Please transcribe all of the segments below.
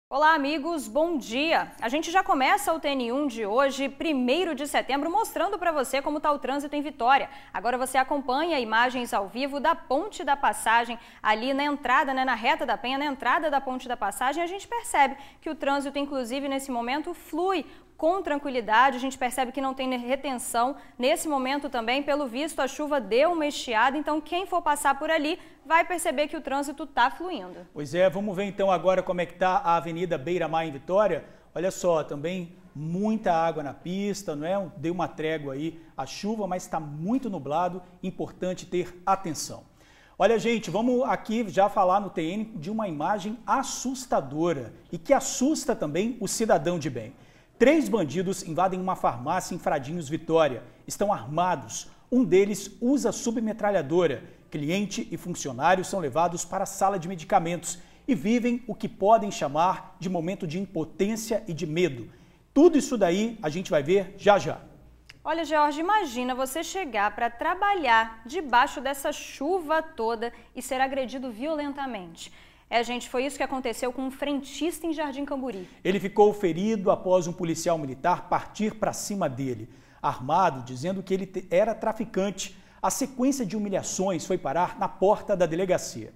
Olá, amigos, bom dia! A gente já começa o TN1 de hoje, 1º de setembro, mostrando para você como está o trânsito em Vitória. Agora você acompanha imagens ao vivo da Ponte da Passagem, ali na entrada, na reta da Penha, na entrada da Ponte da Passagem. A gente percebe que o trânsito, inclusive, nesse momento, flui com tranquilidade. A gente percebe que não tem retenção. Nesse momento também, pelo visto, a chuva deu uma estiada, então quem for passar por ali vai perceber que o trânsito está fluindo. Pois é, vamos ver então agora como é que está a Avenida Beira-Mar em Vitória. Olha só, também muita água na pista, não é? Deu uma trégua aí a chuva, mas está muito nublado, importante ter atenção. Olha, gente, vamos aqui já falar no TN de uma imagem assustadora e que assusta também o cidadão de bem. 3 bandidos invadem uma farmácia em Fradinhos, Vitória. Estão armados. Um deles usa submetralhadora. Cliente e funcionários são levados para a sala de medicamentos e vivem o que podem chamar de momento de impotência e de medo. Tudo isso daí a gente vai ver já já. Olha, Jorge, imagina você chegar para trabalhar debaixo dessa chuva toda e ser agredido violentamente. Gente, foi isso que aconteceu com um frentista em Jardim Camburi. Ele ficou ferido após um policial militar partir para cima dele, armado, dizendo que ele era traficante. A sequência de humilhações foi parar na porta da delegacia.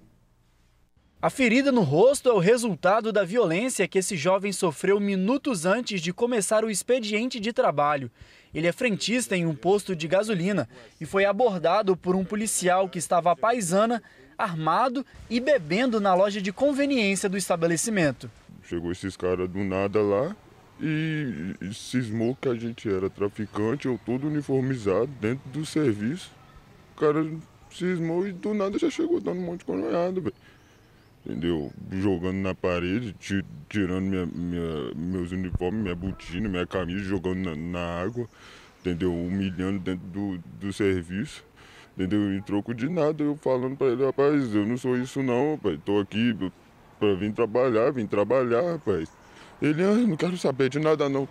A ferida no rosto é o resultado da violência que esse jovem sofreu minutos antes de começar o expediente de trabalho. Ele é frentista em um posto de gasolina e foi abordado por um policial que estava à paisana, armado e bebendo na loja de conveniência do estabelecimento. Chegou esses caras do nada lá e cismou que a gente era traficante, eu todo uniformizado dentro do serviço. O cara cismou e do nada já chegou dando um monte de coronhada, velho. Entendeu? Jogando na parede, tirando meus uniformes, minha botina, minha camisa, jogando na água, entendeu? Humilhando dentro do serviço, entendeu? Em troco de nada, eu falando pra ele, rapaz, eu não sou isso não, rapaz, tô aqui pra vim trabalhar, rapaz. Ele, não quero saber de nada não,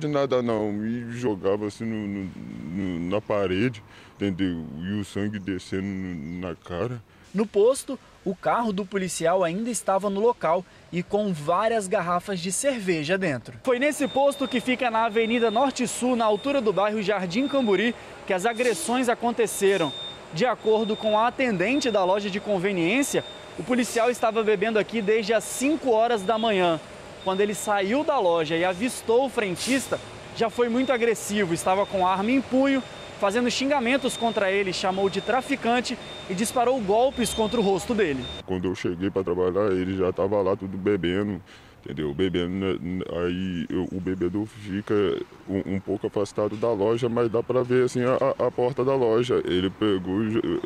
e jogava assim na parede, entendeu? E o sangue descendo na cara. No posto, o carro do policial ainda estava no local e com várias garrafas de cerveja dentro. Foi nesse posto que fica na Avenida Norte-Sul, na altura do bairro Jardim Camburi, que as agressões aconteceram. De acordo com a atendente da loja de conveniência, o policial estava bebendo aqui desde as 5 horas da manhã. Quando ele saiu da loja e avistou o frentista, já foi muito agressivo, estava com a arma em punho, fazendo xingamentos contra ele, chamou de traficante e disparou golpes contra o rosto dele. Quando eu cheguei para trabalhar, ele já estava lá tudo bebendo, entendeu? Bebendo, aí o bebedor fica um pouco afastado da loja, mas dá para ver assim a porta da loja. Ele pegou,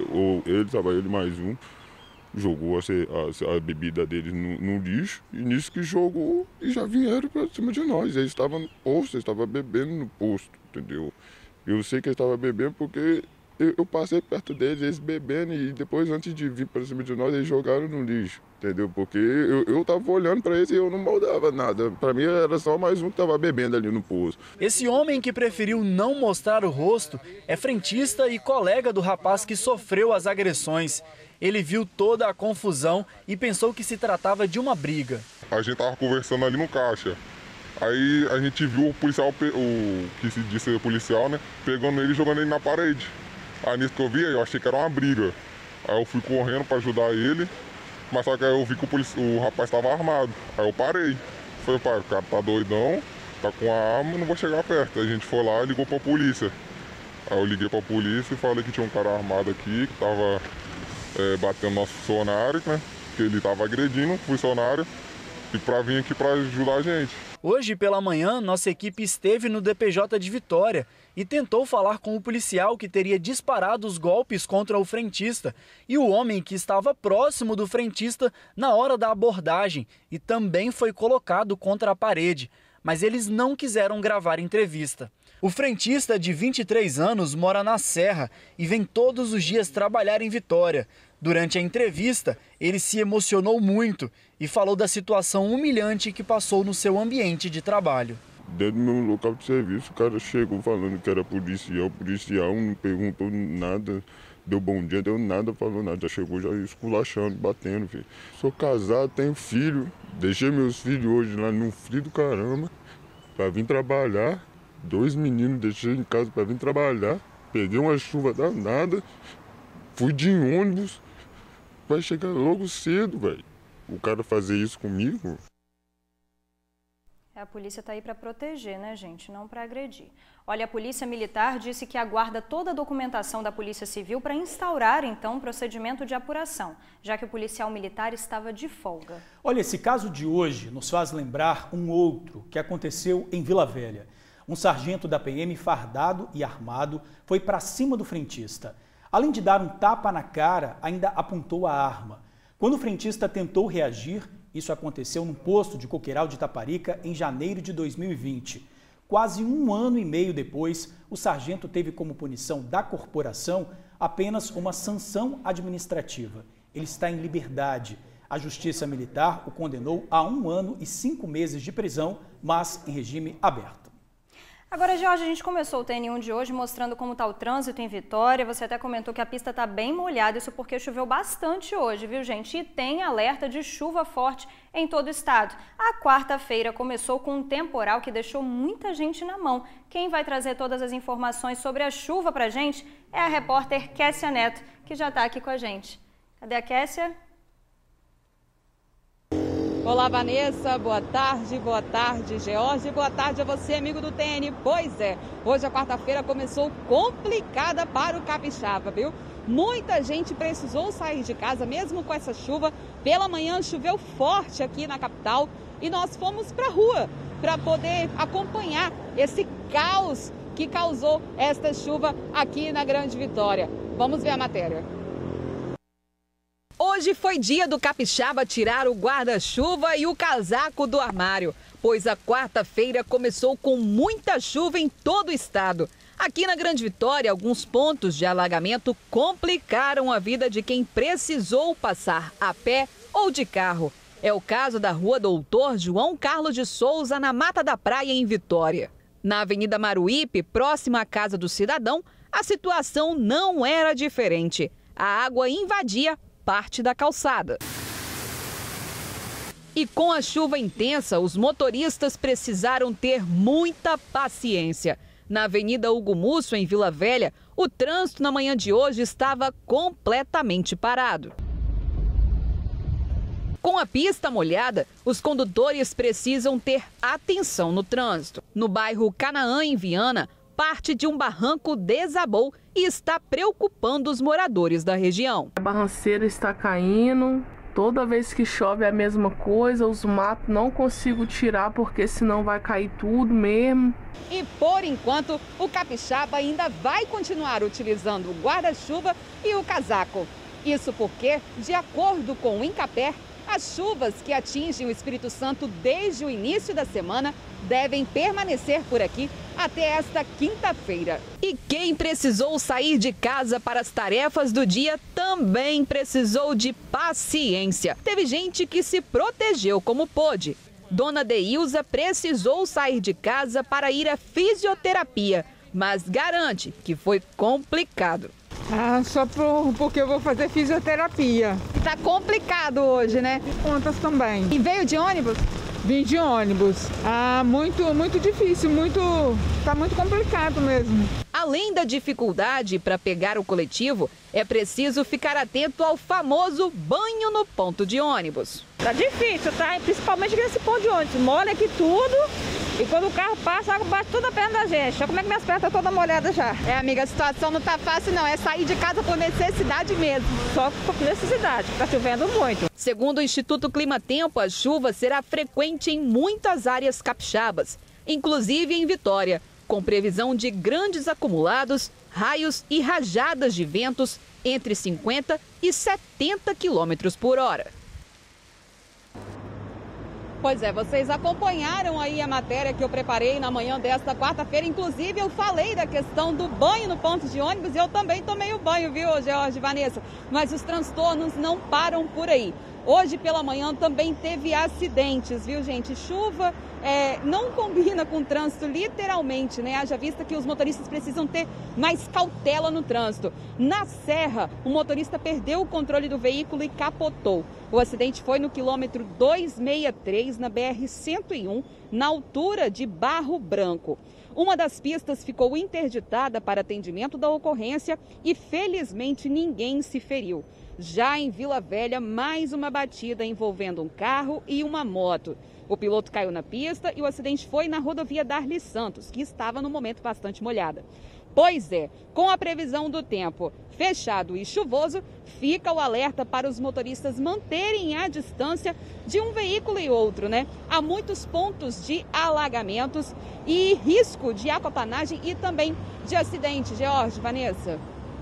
ele mais um, jogou a bebida dele no lixo, e nisso que jogou e já vieram para cima de nós. Eles estavam no posto, eles estavam bebendo no posto, entendeu? Eu sei que eles estavam bebendo porque eu passei perto deles, eles bebendo, e depois, antes de vir para cima de nós, eles jogaram no lixo, entendeu? Porque eu estava olhando para eles e eu não maldava nada. Para mim era só mais um que estava bebendo ali no posto. Esse homem que preferiu não mostrar o rosto é frentista e colega do rapaz que sofreu as agressões. Ele viu toda a confusão e pensou que se tratava de uma briga. A gente estava conversando ali no caixa. Aí a gente viu o policial, o que se disse ser policial, né, pegando ele e jogando ele na parede. Aí nisso que eu vi, eu achei que era uma briga. Aí eu fui correndo para ajudar ele, mas só que aí eu vi que o rapaz estava armado. Aí eu parei. Falei, pai, o cara tá doidão, tá com a arma, não vou chegar perto. Aí a gente foi lá e ligou pra polícia. Aí eu liguei pra polícia e falei que tinha um cara armado aqui, que tava batendo nosso funcionário, né, que ele tava agredindo o funcionário, e pra vir aqui pra ajudar a gente. Hoje pela manhã, nossa equipe esteve no DPJ de Vitória e tentou falar com o policial que teria disparado os golpes contra o frentista e o homem que estava próximo do frentista na hora da abordagem e também foi colocado contra a parede, mas eles não quiseram gravar entrevista. O frentista de 23 anos mora na Serra e vem todos os dias trabalhar em Vitória. Durante a entrevista, ele se emocionou muito e falou da situação humilhante que passou no seu ambiente de trabalho. Dentro do meu local de serviço, o cara chegou falando que era policial, não perguntou nada, Deu bom dia, deu nada, falou nada. Já chegou já esculachando, batendo, filho. Sou casado, tenho filho. Deixei meus filhos hoje lá no frio do caramba pra vir trabalhar. 2 meninos deixei em casa pra vir trabalhar. Peguei uma chuva danada. Fui de ônibus. Vai chegar logo cedo, velho. O cara fazer isso comigo. A polícia está aí para proteger, né, gente? Não para agredir. Olha, a Polícia Militar disse que aguarda toda a documentação da Polícia Civil para instaurar, então, um procedimento de apuração, já que o policial militar estava de folga. Olha, esse caso de hoje nos faz lembrar um outro que aconteceu em Vila Velha. Um sargento da PM fardado e armado foi para cima do frentista. Além de dar um tapa na cara, ainda apontou a arma. Quando o frentista tentou reagir, isso aconteceu num posto de Coqueiral de Itaparica em janeiro de 2020. Quase 1 ano e meio depois, o sargento teve como punição da corporação apenas uma sanção administrativa. Ele está em liberdade. A Justiça Militar o condenou a 1 ano e 5 meses de prisão, mas em regime aberto. Agora, Jorge, a gente começou o TN1 de hoje mostrando como está o trânsito em Vitória. Você até comentou que a pista está bem molhada, isso porque choveu bastante hoje, viu, gente? E tem alerta de chuva forte em todo o estado. A quarta-feira começou com um temporal que deixou muita gente na mão. Quem vai trazer todas as informações sobre a chuva para a gente é a repórter Kessia Neto, que já está aqui com a gente. Cadê a Kessia? Olá, Vanessa, boa tarde, George, boa tarde a você, amigo do TN. Pois é, hoje a quarta-feira começou complicada para o capixaba, viu? Muita gente precisou sair de casa, mesmo com essa chuva. Pela manhã choveu forte aqui na capital e nós fomos para a rua para poder acompanhar esse caos que causou esta chuva aqui na Grande Vitória. Vamos ver a matéria. Hoje foi dia do capixaba tirar o guarda-chuva e o casaco do armário, pois a quarta-feira começou com muita chuva em todo o estado. Aqui na Grande Vitória, alguns pontos de alagamento complicaram a vida de quem precisou passar a pé ou de carro. É o caso da Rua Doutor João Carlos de Souza, na Mata da Praia, em Vitória. Na Avenida Maruípe, próxima à Casa do Cidadão, a situação não era diferente. A água invadia parte da calçada. E com a chuva intensa, os motoristas precisaram ter muita paciência. Na Avenida Hugo Musso, em Vila Velha, o trânsito na manhã de hoje estava completamente parado. Com a pista molhada, os condutores precisam ter atenção no trânsito. No bairro Canaã, em Viana, parte de um barranco desabou e está preocupando os moradores da região. A barranceira está caindo, toda vez que chove é a mesma coisa, os matos não consigo tirar porque senão vai cair tudo mesmo. E por enquanto, o capixaba ainda vai continuar utilizando o guarda-chuva e o casaco. Isso porque, de acordo com o Incaper, as chuvas que atingem o Espírito Santo desde o início da semana devem permanecer por aqui até esta quinta-feira. E quem precisou sair de casa para as tarefas do dia também precisou de paciência. Teve gente que se protegeu como pôde. Dona Deilza precisou sair de casa para ir à fisioterapia, mas garante que foi complicado. Só porque eu vou fazer fisioterapia. Tá complicado hoje, né? E contas também. E veio de ônibus? Vim de ônibus. Muito difícil, tá muito complicado mesmo. Além da dificuldade para pegar o coletivo, é preciso ficar atento ao famoso banho no ponto de ônibus. Tá difícil, tá? Principalmente nesse ponto de ônibus. Molha aqui tudo e quando o carro passa, a água bate toda a perna da gente. Olha como é que minhas pernas estão todas molhadas já. É, amiga, a situação não tá fácil não, é sair de casa por necessidade mesmo. Só por necessidade, tá chovendo muito. Segundo o Instituto Climatempo, a chuva será frequente em muitas áreas capixabas, inclusive em Vitória, com previsão de grandes acumulados, raios e rajadas de ventos entre 50 e 70 km por hora. Pois é, vocês acompanharam aí a matéria que eu preparei na manhã desta quarta-feira. Inclusive, eu falei da questão do banho no ponto de ônibus e eu também tomei o banho, viu, George e Vanessa? Mas os transtornos não param por aí. Hoje pela manhã também teve acidentes, viu, gente? Chuva não combina com o trânsito, literalmente, né? Haja vista que os motoristas precisam ter mais cautela no trânsito. Na Serra, o motorista perdeu o controle do veículo e capotou. O acidente foi no quilômetro 263, na BR-101, na altura de Barro Branco. Uma das pistas ficou interditada para atendimento da ocorrência e, felizmente, ninguém se feriu. Já em Vila Velha, mais uma batida envolvendo um carro e uma moto. O piloto caiu na pista e o acidente foi na rodovia Darli Santos, que estava no momento bastante molhada. Pois é, com a previsão do tempo fechado e chuvoso, fica o alerta para os motoristas manterem a distância de um veículo e outro, né? Há muitos pontos de alagamentos e risco de aquapanagem e também de acidente. George, Vanessa.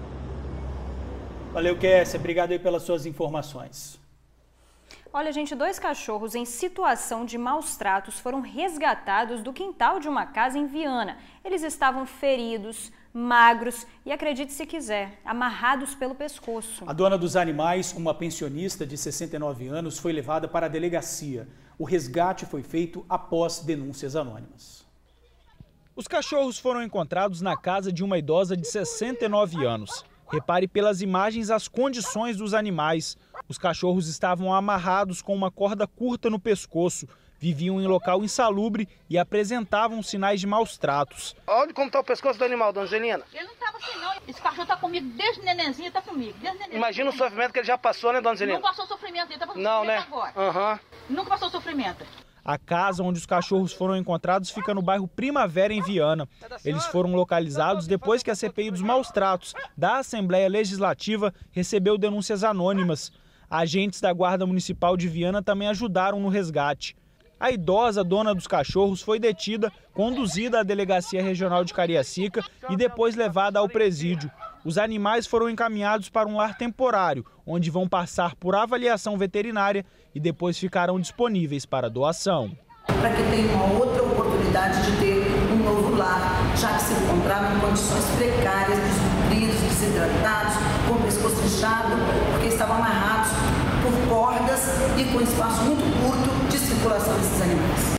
Valeu, Kessia. Obrigado aí pelas suas informações. Olha, gente, 2 cachorros em situação de maus tratos foram resgatados do quintal de uma casa em Viana. Eles estavam feridos, magros e, acredite se quiser, amarrados pelo pescoço. A dona dos animais, uma pensionista de 69 anos, foi levada para a delegacia. O resgate foi feito após denúncias anônimas. Os cachorros foram encontrados na casa de uma idosa de 69 anos. Repare pelas imagens as condições dos animais. Os cachorros estavam amarrados com uma corda curta no pescoço, viviam em local insalubre e apresentavam sinais de maus tratos. Olha como está o pescoço do animal, dona Angelina. Ele não estava assim não, esse cachorro está comigo desde nenenzinho, está comigo. Imagina o sofrimento que ele já passou, né, dona Angelina? Não passou sofrimento, ele está passando não, sofrimento né? agora. Nunca passou sofrimento. A casa onde os cachorros foram encontrados fica no bairro Primavera, em Viana. Eles foram localizados depois que a CPI dos maus tratos da Assembleia Legislativa recebeu denúncias anônimas. Agentes da Guarda Municipal de Viana também ajudaram no resgate. A idosa dona dos cachorros foi detida, conduzida à Delegacia Regional de Cariacica e depois levada ao presídio. Os animais foram encaminhados para um lar temporário, onde vão passar por avaliação veterinária e depois ficarão disponíveis para doação. Para que tenha uma outra oportunidade de ter um novo lar, já que se encontravam em condições precárias, desnutridos, desidratados, com o pescoço inchado, porque estavam amarrados por cordas e com espaço muito curto de circulação desses animais.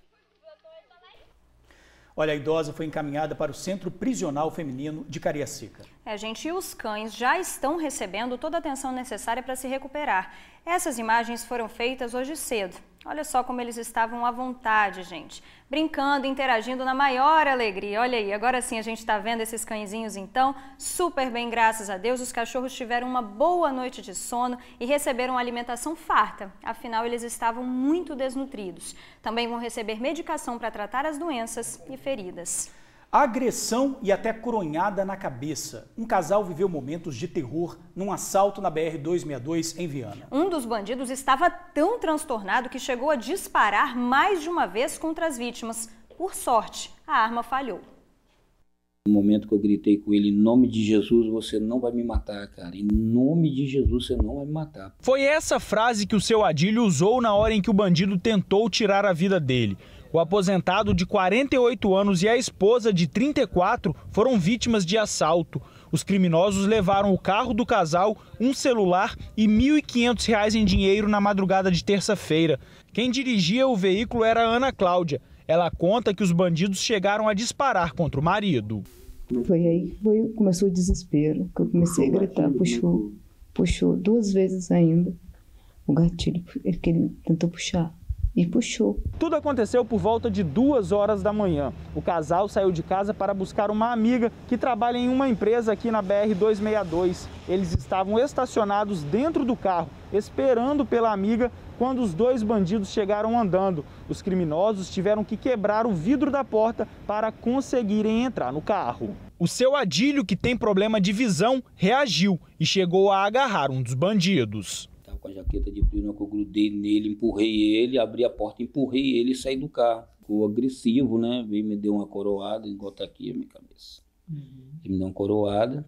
Olha, a idosa foi encaminhada para o Centro Prisional Feminino de Cariacica. Gente, e os cães já estão recebendo toda a atenção necessária para se recuperar. Essas imagens foram feitas hoje cedo. Olha só como eles estavam à vontade, gente. Brincando, interagindo na maior alegria. Olha aí, agora sim a gente está vendo esses cãezinhos então, super bem, graças a Deus. Os cachorros tiveram uma boa noite de sono e receberam alimentação farta. Afinal, eles estavam muito desnutridos. Também vão receber medicação para tratar as doenças e feridas. Agressão e até coronhada na cabeça. Um casal viveu momentos de terror num assalto na BR-262 em Viana. Um dos bandidos estava tão transtornado que chegou a disparar mais de uma vez contra as vítimas. Por sorte, a arma falhou. No momento que eu gritei com ele, em nome de Jesus, você não vai me matar, cara. Em nome de Jesus, você não vai me matar. Foi essa frase que o seu Adílio usou na hora em que o bandido tentou tirar a vida dele. O aposentado de 48 anos e a esposa de 34 foram vítimas de assalto. Os criminosos levaram o carro do casal, um celular e R$ 1.500 em dinheiro na madrugada de terça-feira. Quem dirigia o veículo era a Ana Cláudia. Ela conta que os bandidos chegaram a disparar contra o marido. Foi aí que começou o desespero, que eu comecei a gritar, puxou 2 vezes ainda o gatilho, que ele tentou puxar. E puxou. Tudo aconteceu por volta de 2 horas da manhã. O casal saiu de casa para buscar uma amiga que trabalha em uma empresa aqui na BR-262. Eles estavam estacionados dentro do carro, esperando pela amiga, quando os 2 bandidos chegaram andando. Os criminosos tiveram que quebrar o vidro da porta para conseguirem entrar no carro. O seu Adílio, que tem problema de visão, reagiu e chegou a agarrar um dos bandidos. Com a jaqueta de frio, que eu grudei nele, empurrei ele, abri a porta, empurrei ele e saí do carro. Ficou agressivo, né? Veio me deu uma coroada, igual tá aqui a minha cabeça. Ele me deu uma coroada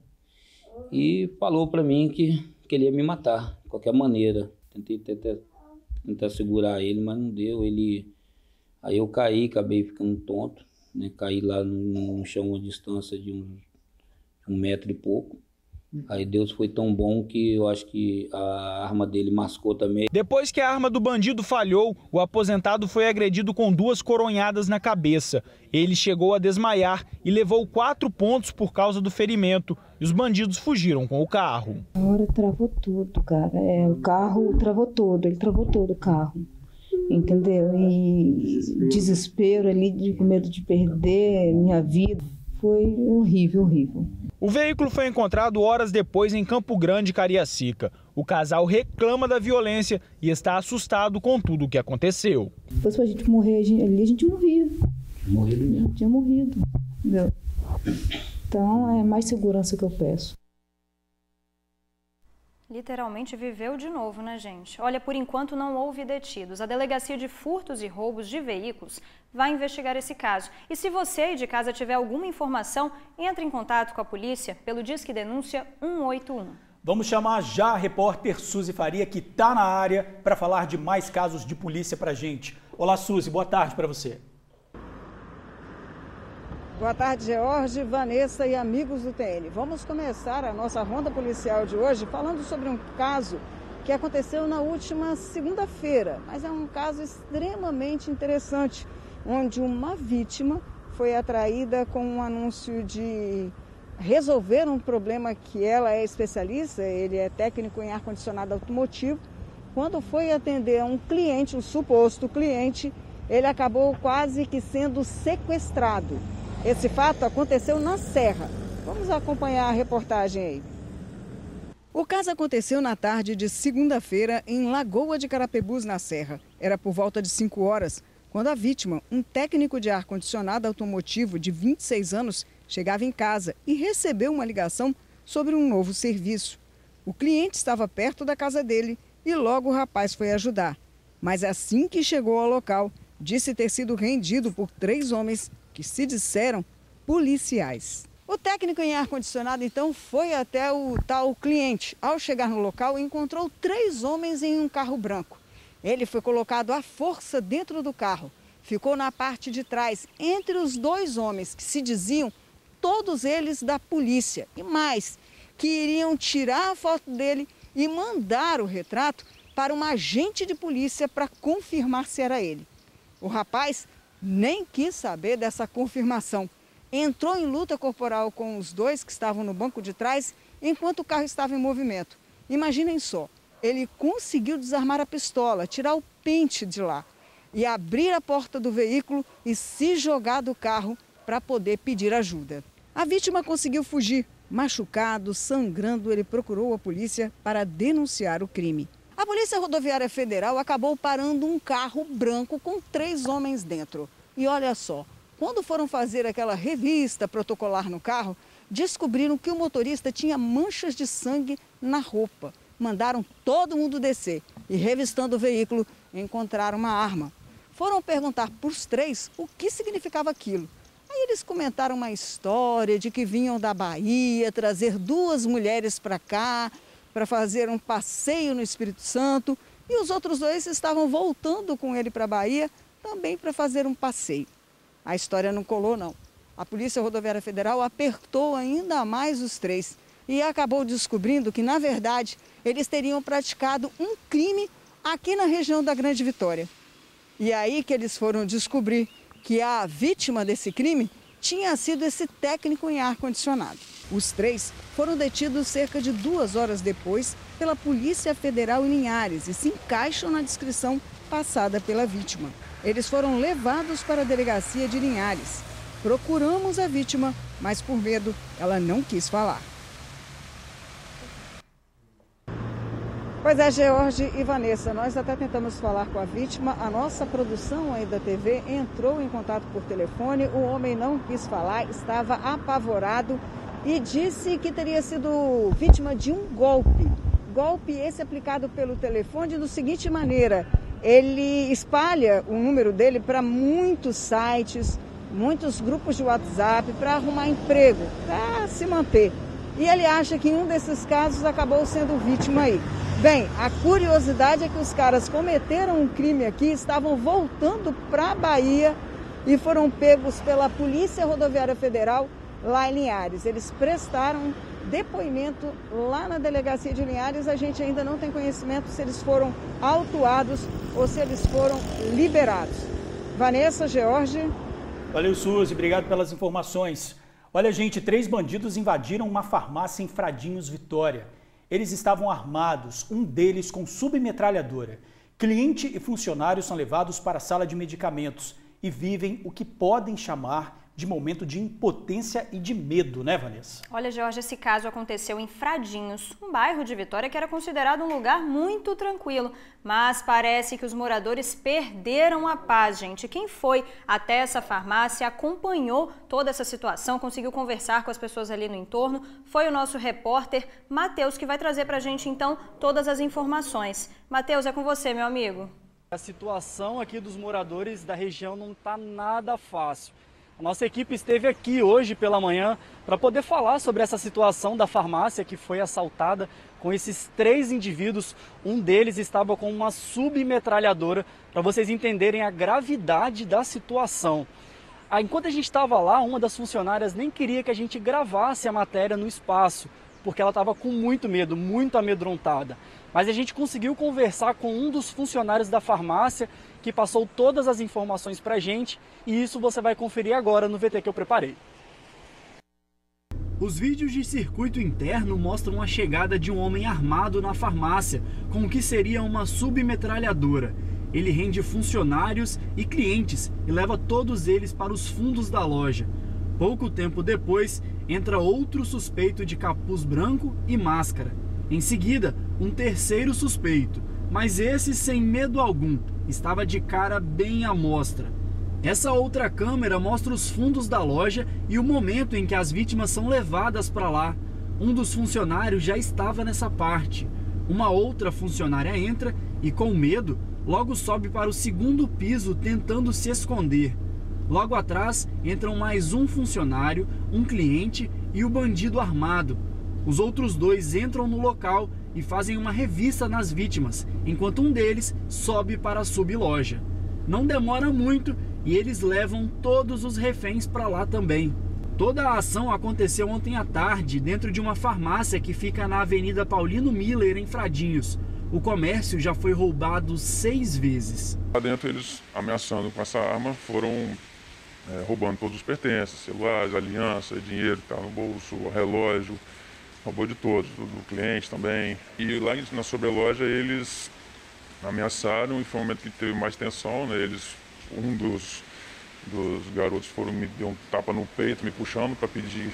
e falou pra mim que ele ia me matar, de qualquer maneira. Tentei tentar segurar ele, mas não deu. Aí eu caí, acabei ficando tonto, né? Caí lá no chão a distância de 1 metro e pouco. Aí Deus foi tão bom que eu acho que a arma dele mascou também. Depois que a arma do bandido falhou, o aposentado foi agredido com 2 coronhadas na cabeça. Ele chegou a desmaiar e levou 4 pontos por causa do ferimento. E os bandidos fugiram com o carro. A hora travou tudo, cara. O carro travou todo, ele travou todo o carro. Entendeu? E desespero ali, com medo de perder minha vida. Foi horrível, horrível. O veículo foi encontrado horas depois em Campo Grande, Cariacica. O casal reclama da violência e está assustado com tudo o que aconteceu. Se fosse pra gente morrer ali, a gente morria. Morrido mesmo. Tinha morrido. Entendeu? Então é mais segurança que eu peço. Literalmente viveu de novo, né, gente? Olha, por enquanto não houve detidos. A Delegacia de Furtos e Roubos de Veículos vai investigar esse caso. E se você aí de casa tiver alguma informação, entre em contato com a polícia pelo Disque Denúncia 181. Vamos chamar já a repórter Suzy Faria, que está na área, para falar de mais casos de polícia para a gente. Olá, Suzy, boa tarde para você. Boa tarde, George, Vanessa e amigos do TN. Vamos começar a nossa ronda policial de hoje falando sobre um caso que aconteceu na última segunda-feira, mas é um caso extremamente interessante, onde uma vítima foi atraída com um anúncio de resolver um problema que ela é especialista, ele é técnico em ar-condicionado automotivo. Quando foi atender um cliente, um suposto cliente, ele acabou quase que sendo sequestrado. Esse fato aconteceu na Serra. Vamos acompanhar a reportagem aí. O caso aconteceu na tarde de segunda-feira em Lagoa de Carapebus, na Serra. Era por volta de 5 horas, quando a vítima, um técnico de ar-condicionado automotivo de 26 anos, chegava em casa e recebeu uma ligação sobre um novo serviço. O cliente estava perto da casa dele e logo o rapaz foi ajudar. Mas assim que chegou ao local, disse ter sido rendido por 3 homens que se disseram policiais. O técnico em ar-condicionado, então, foi até o tal cliente. Ao chegar no local, encontrou 3 homens em um carro branco. Ele foi colocado à força dentro do carro. Ficou na parte de trás, entre os 2 homens que se diziam, todos eles da polícia. E mais, que iriam tirar a foto dele e mandar o retrato para um agente de polícia para confirmar se era ele. O rapaz nem quis saber dessa confirmação. Entrou em luta corporal com os 2 que estavam no banco de trás, enquanto o carro estava em movimento. Imaginem só, ele conseguiu desarmar a pistola, tirar o pente de lá e abrir a porta do veículo e se jogar do carro para poder pedir ajuda. A vítima conseguiu fugir. Machucado, sangrando, ele procurou a polícia para denunciar o crime. A Polícia Rodoviária Federal acabou parando um carro branco com 3 homens dentro. E olha só, quando foram fazer aquela revista protocolar no carro, descobriram que o motorista tinha manchas de sangue na roupa. Mandaram todo mundo descer e, revistando o veículo, encontraram uma arma. Foram perguntar para os 3 o que significava aquilo. Aí eles comentaram uma história de que vinham da Bahia trazer 2 mulheres para cá, para fazer um passeio no Espírito Santo, e os outros 2 estavam voltando com ele para a Bahia, também para fazer um passeio. A história não colou, não. A Polícia Rodoviária Federal apertou ainda mais os 3 e acabou descobrindo que, na verdade, eles teriam praticado um crime aqui na região da Grande Vitória. E aí que eles foram descobrir que a vítima desse crime tinha sido esse técnico em ar-condicionado. Os 3 foram detidos cerca de 2 horas depois pela Polícia Federal em Linhares e se encaixam na descrição passada pela vítima. Eles foram levados para a delegacia de Linhares. Procuramos a vítima, mas por medo ela não quis falar. Pois é, George e Vanessa, nós até tentamos falar com a vítima. A nossa produção aí da TV entrou em contato por telefone. O homem não quis falar, estava apavorado e disse que teria sido vítima de um golpe. Golpe esse aplicado pelo telefone da seguinte maneira: ele espalha o número dele para muitos sites, muitos grupos de WhatsApp para arrumar emprego, para se manter. E ele acha que em um desses casos acabou sendo vítima aí. Bem, a curiosidade é que os caras cometeram um crime aqui, estavam voltando para a Bahia e foram pegos pela Polícia Rodoviária Federal lá em Linhares. Eles prestaram depoimento lá na delegacia de Linhares. A gente ainda não tem conhecimento se eles foram autuados ou se eles foram liberados. Vanessa, George. Valeu, Suzy. Obrigado pelas informações. Olha, gente, 3 bandidos invadiram uma farmácia em Fradinhos, Vitória. Eles estavam armados, um deles com submetralhadora. Cliente e funcionários são levados para a sala de medicamentos e vivem o que podem chamar de momento de impotência e de medo, né, Vanessa? Olha, Jorge, esse caso aconteceu em Fradinhos, um bairro de Vitória que era considerado um lugar muito tranquilo, mas parece que os moradores perderam a paz, gente. Quem foi até essa farmácia, acompanhou toda essa situação, conseguiu conversar com as pessoas ali no entorno, foi o nosso repórter Matheus, que vai trazer pra gente, então, todas as informações. Matheus, é com você, meu amigo. A situação aqui dos moradores da região não está nada fácil. A nossa equipe esteve aqui hoje pela manhã para poder falar sobre essa situação da farmácia que foi assaltada com esses 3 indivíduos. Um deles estava com uma submetralhadora, para vocês entenderem a gravidade da situação. Enquanto a gente estava lá, uma das funcionárias nem queria que a gente gravasse a matéria no espaço, porque ela estava com muito medo, muito amedrontada. Mas a gente conseguiu conversar com um dos funcionários da farmácia, que passou todas as informações para a gente, e isso você vai conferir agora no VT que eu preparei. Os vídeos de circuito interno mostram a chegada de um homem armado na farmácia, com o que seria uma submetralhadora. Ele rende funcionários e clientes e leva todos eles para os fundos da loja. Pouco tempo depois, entra outro suspeito de capuz branco e máscara. Em seguida, um terceiro suspeito, mas esse sem medo algum, estava de cara bem à mostra. Essa outra câmera mostra os fundos da loja e o momento em que as vítimas são levadas para lá. Um dos funcionários já estava nessa parte. Uma outra funcionária entra e, com medo, logo sobe para o 2º piso tentando se esconder. Logo atrás entram mais um funcionário, um cliente e o bandido armado. Os outros 2 entram no local e fazem uma revista nas vítimas, enquanto um deles sobe para a subloja. Não demora muito e eles levam todos os reféns para lá também. Toda a ação aconteceu ontem à tarde dentro de uma farmácia que fica na Avenida Paulino Miller, em Fradinhos. O comércio já foi roubado 6 vezes. Lá dentro eles, ameaçando com essa arma, foram roubando todos os pertences, celulares, aliança, dinheiro que estava no bolso, relógio, roubou de todos, do cliente também. E lá na sobreloja eles ameaçaram e foi um momento que teve mais tensão, né? Um dos garotos me deu um tapa no peito, me puxando para pedir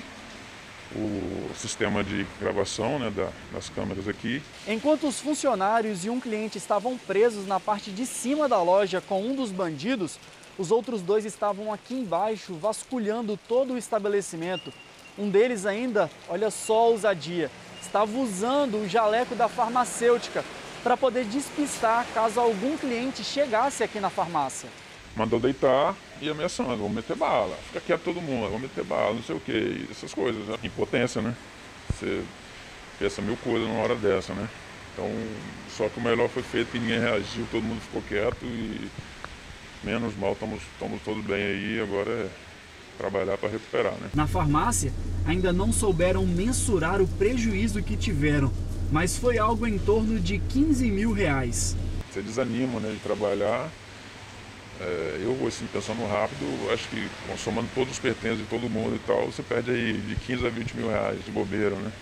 o sistema de gravação, né, das câmeras aqui. Enquanto os funcionários e um cliente estavam presos na parte de cima da loja com um dos bandidos, os outros 2 estavam aqui embaixo vasculhando todo o estabelecimento. Um deles ainda, olha só a ousadia, estava usando o jaleco da farmacêutica para poder despistar caso algum cliente chegasse aqui na farmácia. Mandou deitar e ameaçando, vamos meter bala, fica quieto todo mundo, vamos meter bala, não sei o que, essas coisas, né? Impotência, né? Você pensa 1000 coisas numa hora dessa, né? Então, só que o melhor foi feito, que ninguém reagiu, todo mundo ficou quieto e menos mal, estamos todos bem aí, agora é trabalhar para recuperar, né? Na farmácia, ainda não souberam mensurar o prejuízo que tiveram, mas foi algo em torno de R$15 mil. Você desanima, né, de trabalhar. Eu, assim, pensando rápido, acho que somando todos os pertences de todo mundo e tal, você perde aí de 15 a 20 mil reais de bobeira, né?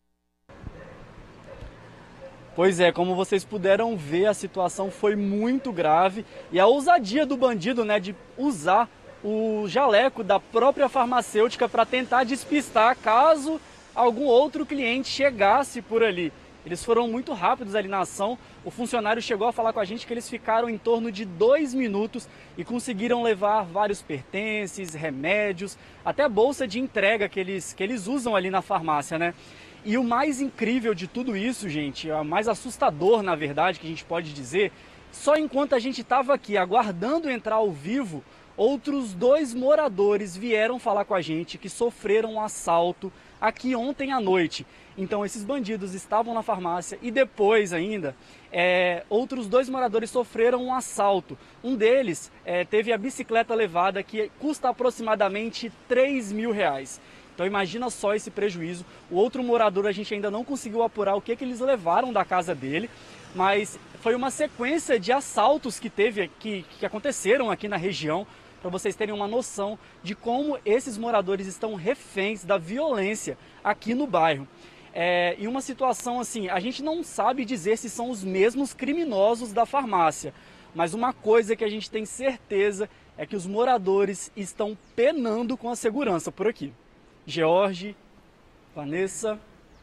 Pois é, como vocês puderam ver, a situação foi muito grave e a ousadia do bandido, né, de usar o jaleco da própria farmacêutica para tentar despistar caso algum outro cliente chegasse por ali. Eles foram muito rápidos ali na ação. O funcionário chegou a falar com a gente que eles ficaram em torno de 2 minutos e conseguiram levar vários pertences, remédios, até a bolsa de entrega que eles usam ali na farmácia, né? E o mais incrível de tudo isso, gente, o mais assustador, na verdade, que a gente pode dizer, só enquanto a gente estava aqui aguardando entrar ao vivo, outros 2 moradores vieram falar com a gente que sofreram um assalto aqui ontem à noite. Então esses bandidos estavam na farmácia e depois ainda, outros 2 moradores sofreram um assalto. Um deles teve a bicicleta levada, que custa aproximadamente R$3 mil. Então imagina só esse prejuízo. O outro morador a gente ainda não conseguiu apurar o que eles levaram da casa dele, mas foi uma sequência de assaltos que aconteceram aqui na região, para vocês terem uma noção de como esses moradores estão reféns da violência aqui no bairro. E uma situação assim, a gente não sabe dizer se são os mesmos criminosos da farmácia, mas uma coisa que a gente tem certeza é que os moradores estão penando com a segurança por aqui. George, Vanessa...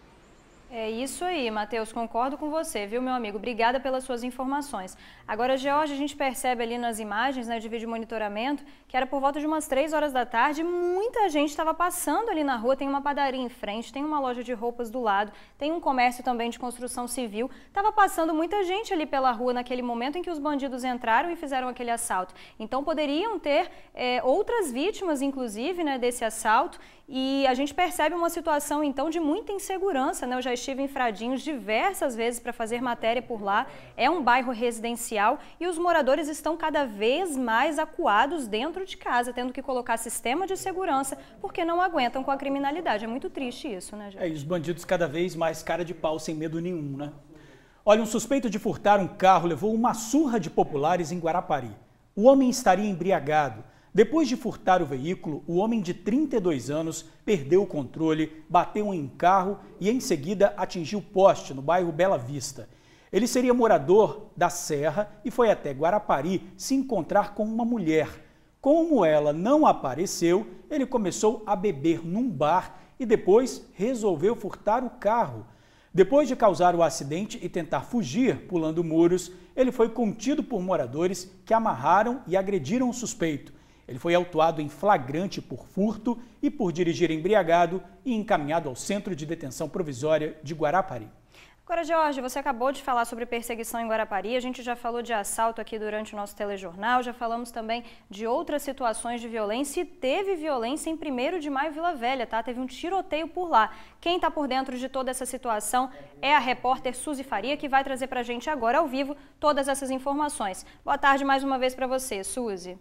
É isso aí, Matheus, concordo com você, viu, meu amigo? Obrigada pelas suas informações. Agora, George, a gente percebe ali nas imagens, né, de vídeo monitoramento, que era por volta de umas 3 horas da tarde, muita gente estava passando ali na rua, tem uma padaria em frente, tem uma loja de roupas do lado, tem um comércio também de construção civil, estava passando muita gente ali pela rua naquele momento em que os bandidos entraram e fizeram aquele assalto. Então, poderiam ter outras vítimas, inclusive, né, desse assalto, e a gente percebe uma situação, então, de muita insegurança, né? Eu já estive em Fradinhos diversas vezes para fazer matéria por lá. É um bairro residencial e os moradores estão cada vez mais acuados dentro de casa, tendo que colocar sistema de segurança porque não aguentam com a criminalidade. É muito triste isso, né, gente? E os bandidos cada vez mais cara de pau, sem medo nenhum, né? Olha, um suspeito de furtar um carro levou uma surra de populares em Guarapari. O homem estaria embriagado. Depois de furtar o veículo, o homem de 32 anos perdeu o controle, bateu em um carro e em seguida atingiu poste no bairro Bela Vista. Ele seria morador da Serra e foi até Guarapari se encontrar com uma mulher. Como ela não apareceu, ele começou a beber num bar e depois resolveu furtar o carro. Depois de causar o acidente e tentar fugir pulando muros, ele foi contido por moradores que amarraram e agrediram o suspeito. Ele foi autuado em flagrante por furto e por dirigir embriagado e encaminhado ao Centro de Detenção Provisória de Guarapari. Agora, George, você acabou de falar sobre perseguição em Guarapari, a gente já falou de assalto aqui durante o nosso telejornal, já falamos também de outras situações de violência e teve violência em 1º de Maio, Vila Velha, tá? Teve um tiroteio por lá. Quem está por dentro de toda essa situação é a repórter Suzy Faria, que vai trazer para a gente agora ao vivo todas essas informações. Boa tarde mais uma vez para você, Suzy.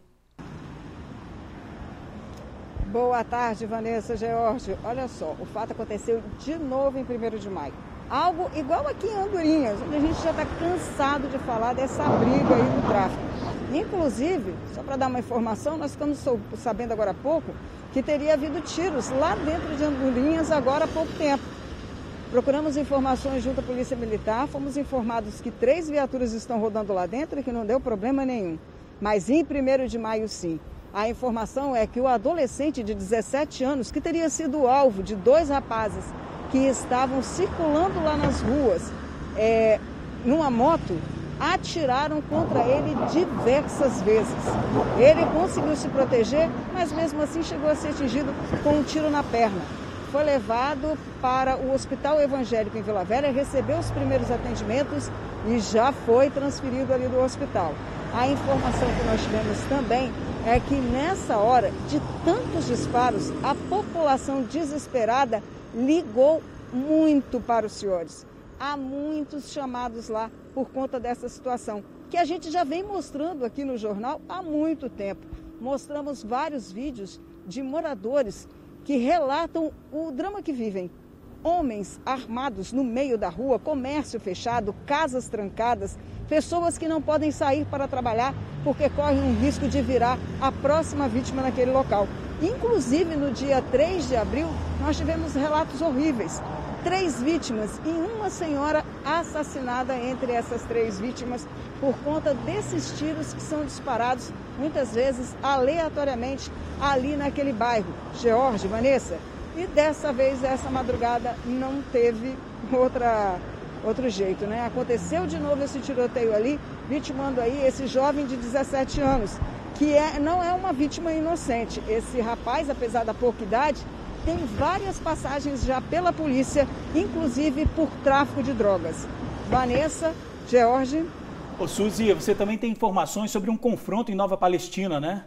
Boa tarde, Vanessa, George. Olha só, o fato aconteceu de novo em 1º de maio. Algo igual aqui em Andorinhas, onde a gente já está cansado de falar dessa briga aí no tráfico. Inclusive, só para dar uma informação, nós ficamos sabendo agora há pouco que teria havido tiros lá dentro de Andorinhas agora há pouco tempo. Procuramos informações junto à Polícia Militar, fomos informados que 3 viaturas estão rodando lá dentro e que não deu problema nenhum. Mas em 1º de maio, sim. A informação é que o adolescente de 17 anos, que teria sido alvo de 2 rapazes que estavam circulando lá nas ruas, numa moto, atiraram contra ele diversas vezes. Ele conseguiu se proteger, mas mesmo assim chegou a ser atingido com um tiro na perna. Foi levado para o Hospital Evangélico em Vila Velha, recebeu os primeiros atendimentos e já foi transferido ali do hospital. A informação que nós tivemos também é que nessa hora de tantos disparos, a população desesperada ligou muito para os senhores. Há muitos chamados lá por conta dessa situação, que a gente já vem mostrando aqui no jornal há muito tempo. Mostramos vários vídeos de moradores que relatam o drama que vivem. Homens armados no meio da rua, comércio fechado, casas trancadas, pessoas que não podem sair para trabalhar porque correm um risco de virar a próxima vítima naquele local. Inclusive, no dia 3 de abril, nós tivemos relatos horríveis. 3 vítimas e uma senhora assassinada entre essas 3 vítimas por conta desses tiros que são disparados, muitas vezes aleatoriamente, ali naquele bairro. George, Vanessa, e dessa vez, essa madrugada, não teve outro jeito, né? Aconteceu de novo esse tiroteio ali, vitimando aí esse jovem de 17 anos, que não é uma vítima inocente. Esse rapaz, apesar da pouca idade, tem várias passagens já pela polícia, inclusive por tráfico de drogas. Vanessa, George. Ô Suzy, você também tem informações sobre um confronto em Nova Palestina, né?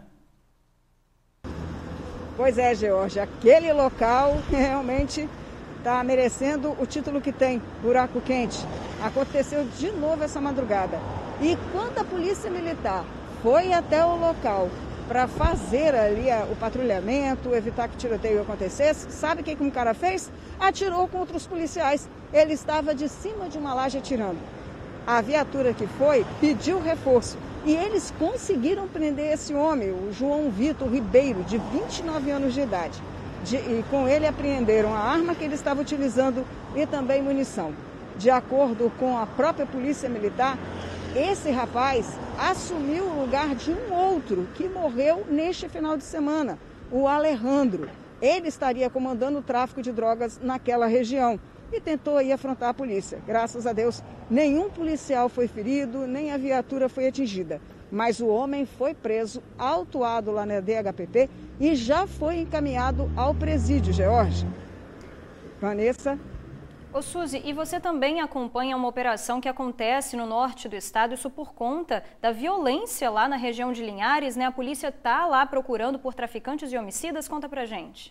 Pois é, George, aquele local realmente está merecendo o título que tem, buraco quente. Aconteceu de novo essa madrugada. E quando a Polícia Militar foi até o local para fazer ali o patrulhamento, evitar que o tiroteio acontecesse. Sabe o que um cara fez? Atirou contra os policiais. Ele estava de cima de uma laje atirando. A viatura que foi pediu reforço e eles conseguiram prender esse homem, o João Vitor Ribeiro, de 29 anos de idade. E com ele apreenderam a arma que ele estava utilizando e também munição. De acordo com a própria Polícia Militar, esse rapaz assumiu o lugar de um outro que morreu neste final de semana, o Alejandro. Ele estaria comandando o tráfico de drogas naquela região e tentou aí afrontar a polícia. Graças a Deus, nenhum policial foi ferido, nem a viatura foi atingida. Mas o homem foi preso, autuado lá na DHPP e já foi encaminhado ao presídio, George. Vanessa. Ô Suzy, e você também acompanha uma operação que acontece no norte do estado, isso por conta da violência lá na região de Linhares, né? A polícia está lá procurando por traficantes e homicidas, conta pra gente.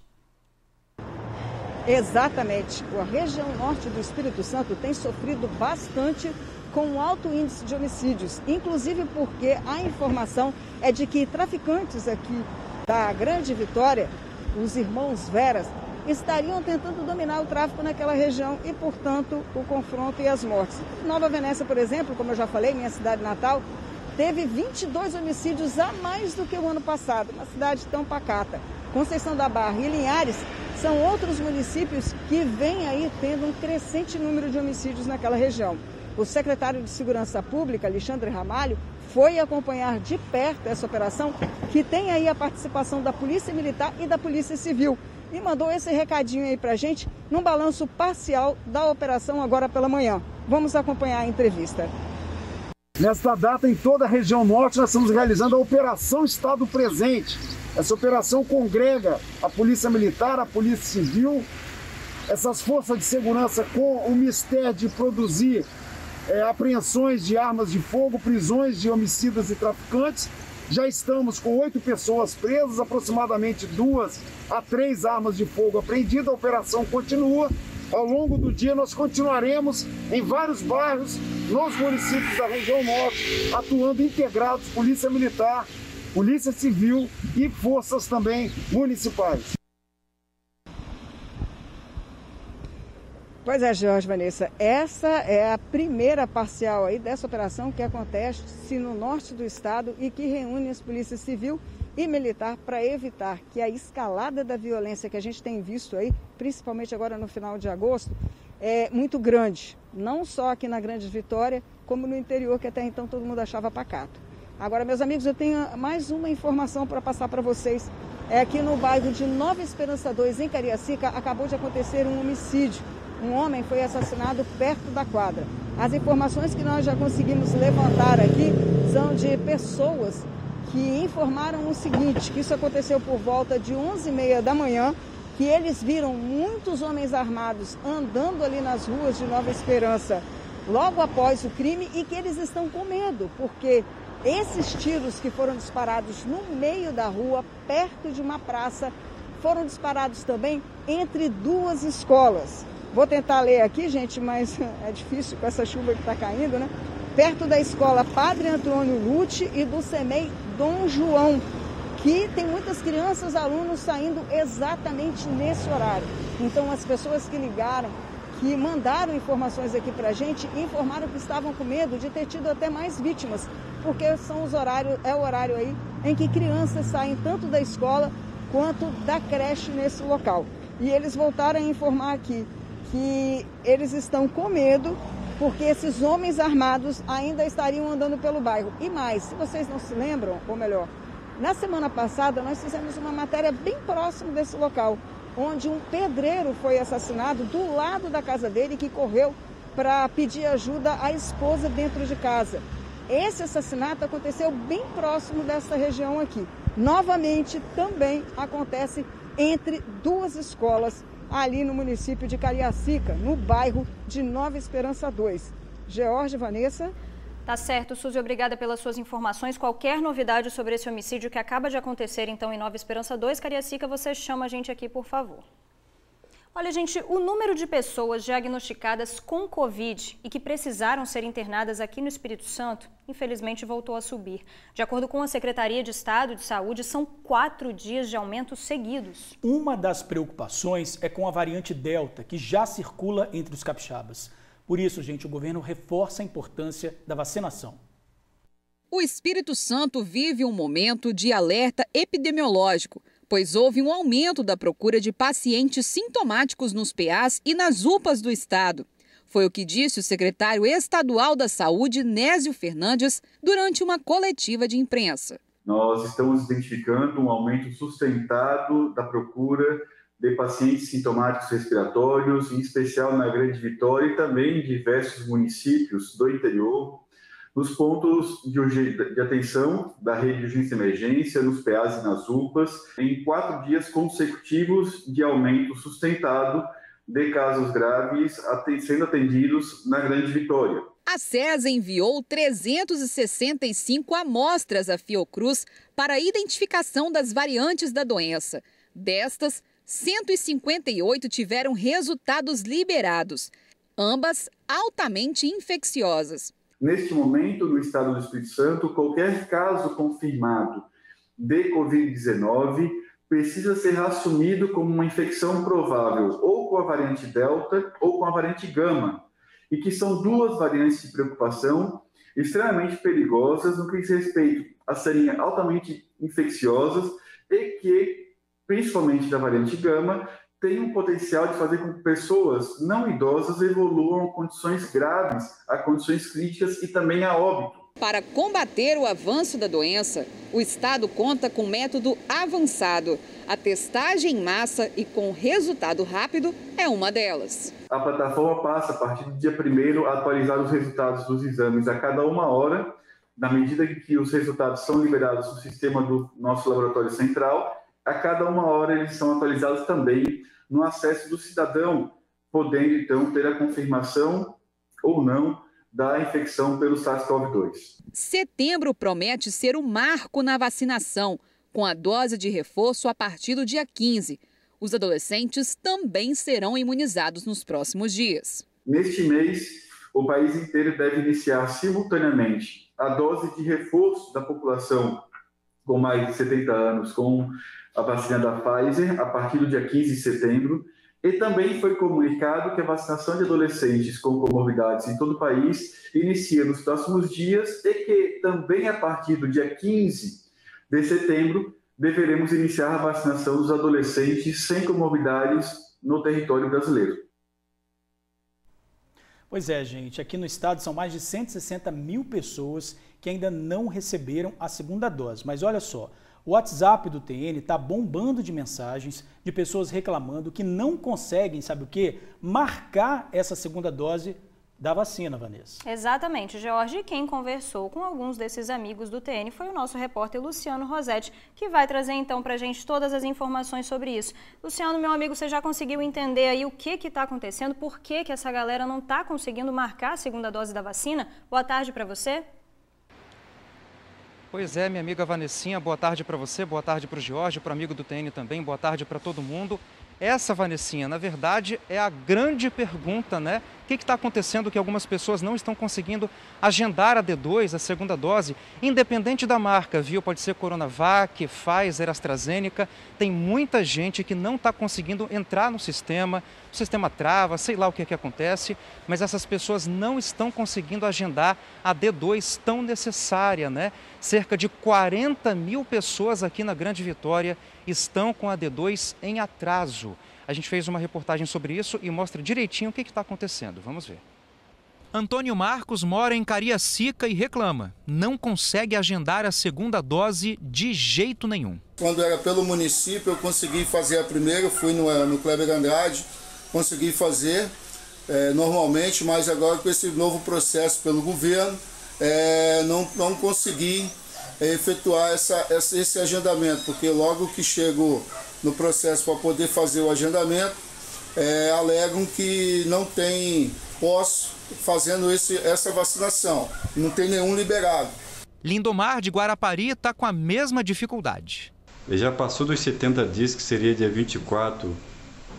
Exatamente, a região norte do Espírito Santo tem sofrido bastante com um alto índice de homicídios, inclusive porque a informação é de que traficantes aqui da Grande Vitória, os irmãos Veras, estariam tentando dominar o tráfico naquela região e, portanto, o confronto e as mortes. Nova Venécia, por exemplo, como eu já falei, minha cidade natal, teve 22 homicídios a mais do que o ano passado, uma cidade tão pacata. Conceição da Barra e Linhares são outros municípios que vêm aí tendo um crescente número de homicídios naquela região. O secretário de Segurança Pública, Alexandre Ramalho, foi acompanhar de perto essa operação, que tem aí a participação da Polícia Militar e da Polícia Civil. E mandou esse recadinho aí pra gente num balanço parcial da operação agora pela manhã. Vamos acompanhar a entrevista. Nesta data, em toda a região norte, nós estamos realizando a Operação Estado Presente. Essa operação congrega a Polícia Militar, a Polícia Civil, essas forças de segurança com o mistério de produzir apreensões de armas de fogo, prisões de homicidas e traficantes. Já estamos com 8 pessoas presas, aproximadamente 2 a 3 armas de fogo apreendidas. A operação continua. Ao longo do dia nós continuaremos em vários bairros, nos municípios da região norte, atuando integrados, Polícia Militar, Polícia Civil e forças também municipais. Pois é, Jorge, Vanessa, essa é a primeira parcial aí dessa operação que acontece no norte do estado e que reúne as polícias civil e militar para evitar que a escalada da violência que a gente tem visto aí, principalmente agora no final de agosto, é muito grande. Não só aqui na Grande Vitória, como no interior, que até então todo mundo achava pacato. Agora, meus amigos, eu tenho mais uma informação para passar para vocês. É aqui no bairro de Nova Esperança 2, em Cariacica, acabou de acontecer um homicídio. Um homem foi assassinado perto da quadra. As informações que nós já conseguimos levantar aqui são de pessoas que informaram o seguinte, que isso aconteceu por volta de 11h30 da manhã, que eles viram muitos homens armados andando ali nas ruas de Nova Esperança logo após o crime e que eles estão com medo, porque esses tiros que foram disparados no meio da rua, perto de uma praça, foram disparados também entre 2 escolas. Vou tentar ler aqui, gente, mas é difícil com essa chuva que está caindo, né? Perto da escola Padre Antônio Lute e do CEMEI Dom João, que tem muitas crianças, alunos saindo exatamente nesse horário. Então, as pessoas que ligaram, que mandaram informações aqui para a gente, informaram que estavam com medo de ter tido até mais vítimas, porque são os horários, é o horário aí em que crianças saem tanto da escola quanto da creche nesse local. E eles voltaram a informar aqui que eles estão com medo porque esses homens armados ainda estariam andando pelo bairro. E mais, se vocês não se lembram, ou melhor, na semana passada nós fizemos uma matéria bem próximo desse local, onde um pedreiro foi assassinado do lado da casa dele, que correu para pedir ajuda à esposa dentro de casa. Esse assassinato aconteceu bem próximo dessa região aqui. Novamente, também acontece entre 2 escolas, ali no município de Cariacica, no bairro de Nova Esperança 2. George, Vanessa. Tá certo, Suzy, obrigada pelas suas informações. Qualquer novidade sobre esse homicídio que acaba de acontecer, então, em Nova Esperança 2, Cariacica, você chama a gente aqui, por favor. Olha, gente, o número de pessoas diagnosticadas com Covid e que precisaram ser internadas aqui no Espírito Santo, infelizmente, voltou a subir. De acordo com a Secretaria de Estado de Saúde, são 4 dias de aumento seguidos. Uma das preocupações é com a variante Delta, que já circula entre os capixabas. Por isso, gente, o governo reforça a importância da vacinação. O Espírito Santo vive um momento de alerta epidemiológico, pois houve um aumento da procura de pacientes sintomáticos nos PAs e nas UPAs do estado. Foi o que disse o secretário estadual da Saúde, Nésio Fernandes, durante uma coletiva de imprensa. Nós estamos identificando um aumento sustentado da procura de pacientes sintomáticos respiratórios, em especial na Grande Vitória e também em diversos municípios do interior, nos pontos de atenção da rede de urgência e emergência, nos PAs e nas UPAs, em 4 dias consecutivos de aumento sustentado de casos graves sendo atendidos na Grande Vitória. A SESA enviou 365 amostras à Fiocruz para a identificação das variantes da doença. Destas, 158 tiveram resultados liberados, ambas altamente infecciosas. Neste momento, no estado do Espírito Santo, qualquer caso confirmado de Covid-19 precisa ser assumido como uma infecção provável ou com a variante Delta ou com a variante Gama, e que são 2 variantes de preocupação extremamente perigosas no que diz respeito a serem altamente infecciosas e que, principalmente da variante Gama, tem um potencial de fazer com que pessoas não idosas evoluam a condições graves, a condições críticas e também a óbito. Para combater o avanço da doença, o estado conta com método avançado. A testagem em massa e com resultado rápido é uma delas. A plataforma passa, a partir do dia 1º, a atualizar os resultados dos exames a cada 1 hora, na medida que os resultados são liberados no sistema do nosso laboratório central. A cada 1 hora eles são atualizados também no acesso do cidadão, podendo então ter a confirmação ou não da infecção pelo SARS-CoV-2. Setembro promete ser o marco na vacinação, com a dose de reforço a partir do dia 15. Os adolescentes também serão imunizados nos próximos dias. Neste mês, o país inteiro deve iniciar simultaneamente a dose de reforço da população com mais de 70 anos com a vacina da Pfizer a partir do dia 15 de setembro. E também foi comunicado que a vacinação de adolescentes com comorbidades em todo o país inicia nos próximos dias e que também a partir do dia 15 de setembro deveremos iniciar a vacinação dos adolescentes sem comorbidades no território brasileiro. Pois é, gente, aqui no estado são mais de 160 mil pessoas que ainda não receberam a segunda dose. Mas olha só, o WhatsApp do TN está bombando de mensagens de pessoas reclamando que não conseguem, sabe o quê? Marcar essa segunda dose da vacina, Vanessa. Exatamente, Jorge. E quem conversou com alguns desses amigos do TN foi o nosso repórter Luciano Rosetti, que vai trazer então para a gente todas as informações sobre isso. Luciano, meu amigo, você já conseguiu entender aí o que está acontecendo? Por que essa galera não está conseguindo marcar a segunda dose da vacina? Boa tarde para você. Pois é, minha amiga Vanessinha, boa tarde para você, boa tarde para o Jorge, para o amigo do TN também, boa tarde para todo mundo. Essa, Vanessinha, na verdade, é a grande pergunta, né? O que está acontecendo que algumas pessoas não estão conseguindo agendar a D2, a segunda dose, independente da marca, viu? Pode ser Coronavac, Pfizer, AstraZeneca. Tem muita gente que não está conseguindo entrar no sistema, o sistema trava, sei lá o que acontece, mas essas pessoas não estão conseguindo agendar a D2 tão necessária, né? Cerca de 40 mil pessoas aqui na Grande Vitória estão com a D2 em atraso. A gente fez uma reportagem sobre isso e mostra direitinho o que está acontecendo. Vamos ver. Antônio Marcos mora em Cariacica e reclama. Não consegue agendar a segunda dose de jeito nenhum. Quando era pelo município, eu consegui fazer a primeira, fui no Kleber Andrade, consegui fazer normalmente, mas agora com esse novo processo pelo governo, não consegui efetuar esse agendamento, porque logo que chego no processo para poder fazer o agendamento, alegam que não tem posso fazendo essa vacinação, não tem nenhum liberado. Lindomar de Guarapari está com a mesma dificuldade. Já passou dos 70 dias, que seria dia 24